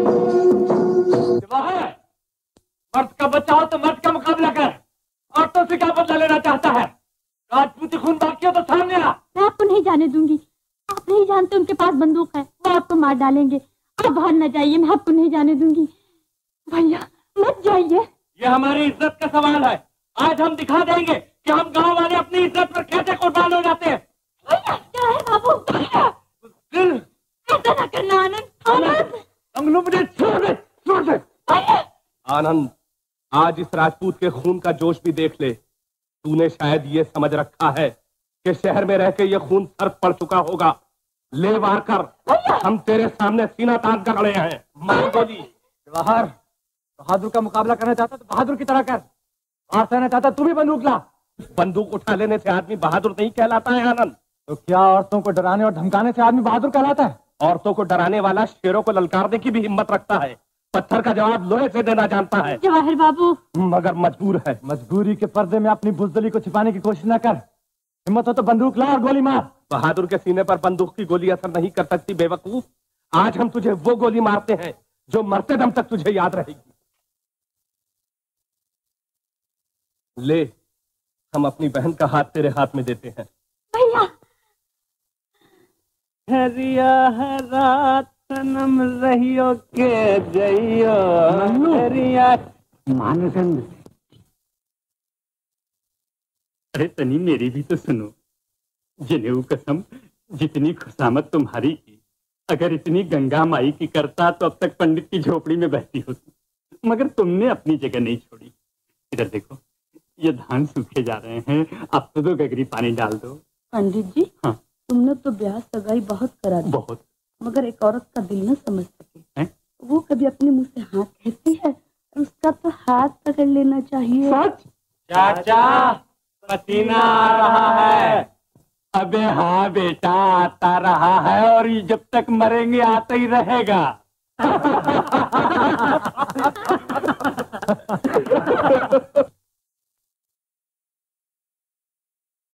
मर्द का बच्चा हो तो मर्द का मुकाबला कर। औरतों से क्या बदला लेना चाहता है? राजपूती खून बाकी हो तो सामने आ। मैं आपको नहीं जाने दूंगी। आप नहीं जानते उनके पास बंदूक है, वो आपको मार डालेंगे। आप बाहर न जाइए, मैं आपको नहीं जाने दूंगी। भैया मत जाइए। ये हमारी इज्जत का सवाल है। आज हम दिखा देंगे कि हम गांव वाले अपनी इज्जत पर कैसे कुर्बान हो जाते हैं। भैया क्या है बाबू? भैया ऐसा न करना आनंद। आनंद अंगलू मुझे छोड़ दे, छोड़ दे। आनंद, आज इस राजपूत के खून का जोश भी देख ले। तूने शायद ये समझ रखा है कि शहर में रह के ये खून सर्द पड़ चुका होगा। ले वार कर, हम तेरे सामने सीना तान कर खड़े हैं। मार गोली। जवाहर, बहादुर का मुकाबला करना चाहता तो बहादुर की तरह कर। बाहर सहना चाहता तू भी बंदूक ला। बंदूक उठा लेने से आदमी बहादुर नहीं कहलाता है आनंद। तो क्या औरतों को डराने और धमकाने से आदमी बहादुर कहलाता है? औरतों को डराने वाला शेरों को ललकारने की भी हिम्मत रखता है। पत्थर का जवाब लोहे से देना जानता है। जवाहर बाबू, मगर मजबूर है। मजबूरी के पर्दे में अपनी बुजदली को छिपाने की कोशिश न कर। हिम्मत हो तो बंदूक ला और गोली मार। बहादुर के सीने पर बंदूक की गोली असर नहीं कर सकती बेवकूफ। आज हम तुझे वो गोली मारते हैं जो मरते दम तक तुझे याद रहेगी। ले, हम अपनी बहन का हाथ तेरे हाथ में देते हैं। भैया हरिया है रात सनम रहियो के जइयो हरिया मानचंद। अरे तनी मेरी भी तो सुनो। जनेऊ कसम, जितनी खुशामद तुम्हारी की, अगर इतनी गंगा माई की करता तो अब तक पंडित की झोपड़ी में बहती होती, मगर तुमने अपनी जगह नहीं छोड़ी। इधर देखो, ये धान सूखे जा रहे हैं, अब तो दो गगरी पानी डाल दो। पंडित जी, हाँ। तुमने तो ब्याह सगाई बहुत करा दी, बहुत, मगर एक औरत का दिल न समझ सके। है? वो कभी अपने मुंह से हाँ कहती है, उसका तो हाथ पकड़ लेना चाहिए। सच? चाचा, पसीना आ रहा है। अबे हाँ बेटा, आता रहा है और ये जब तक मरेंगे आता ही रहेगा।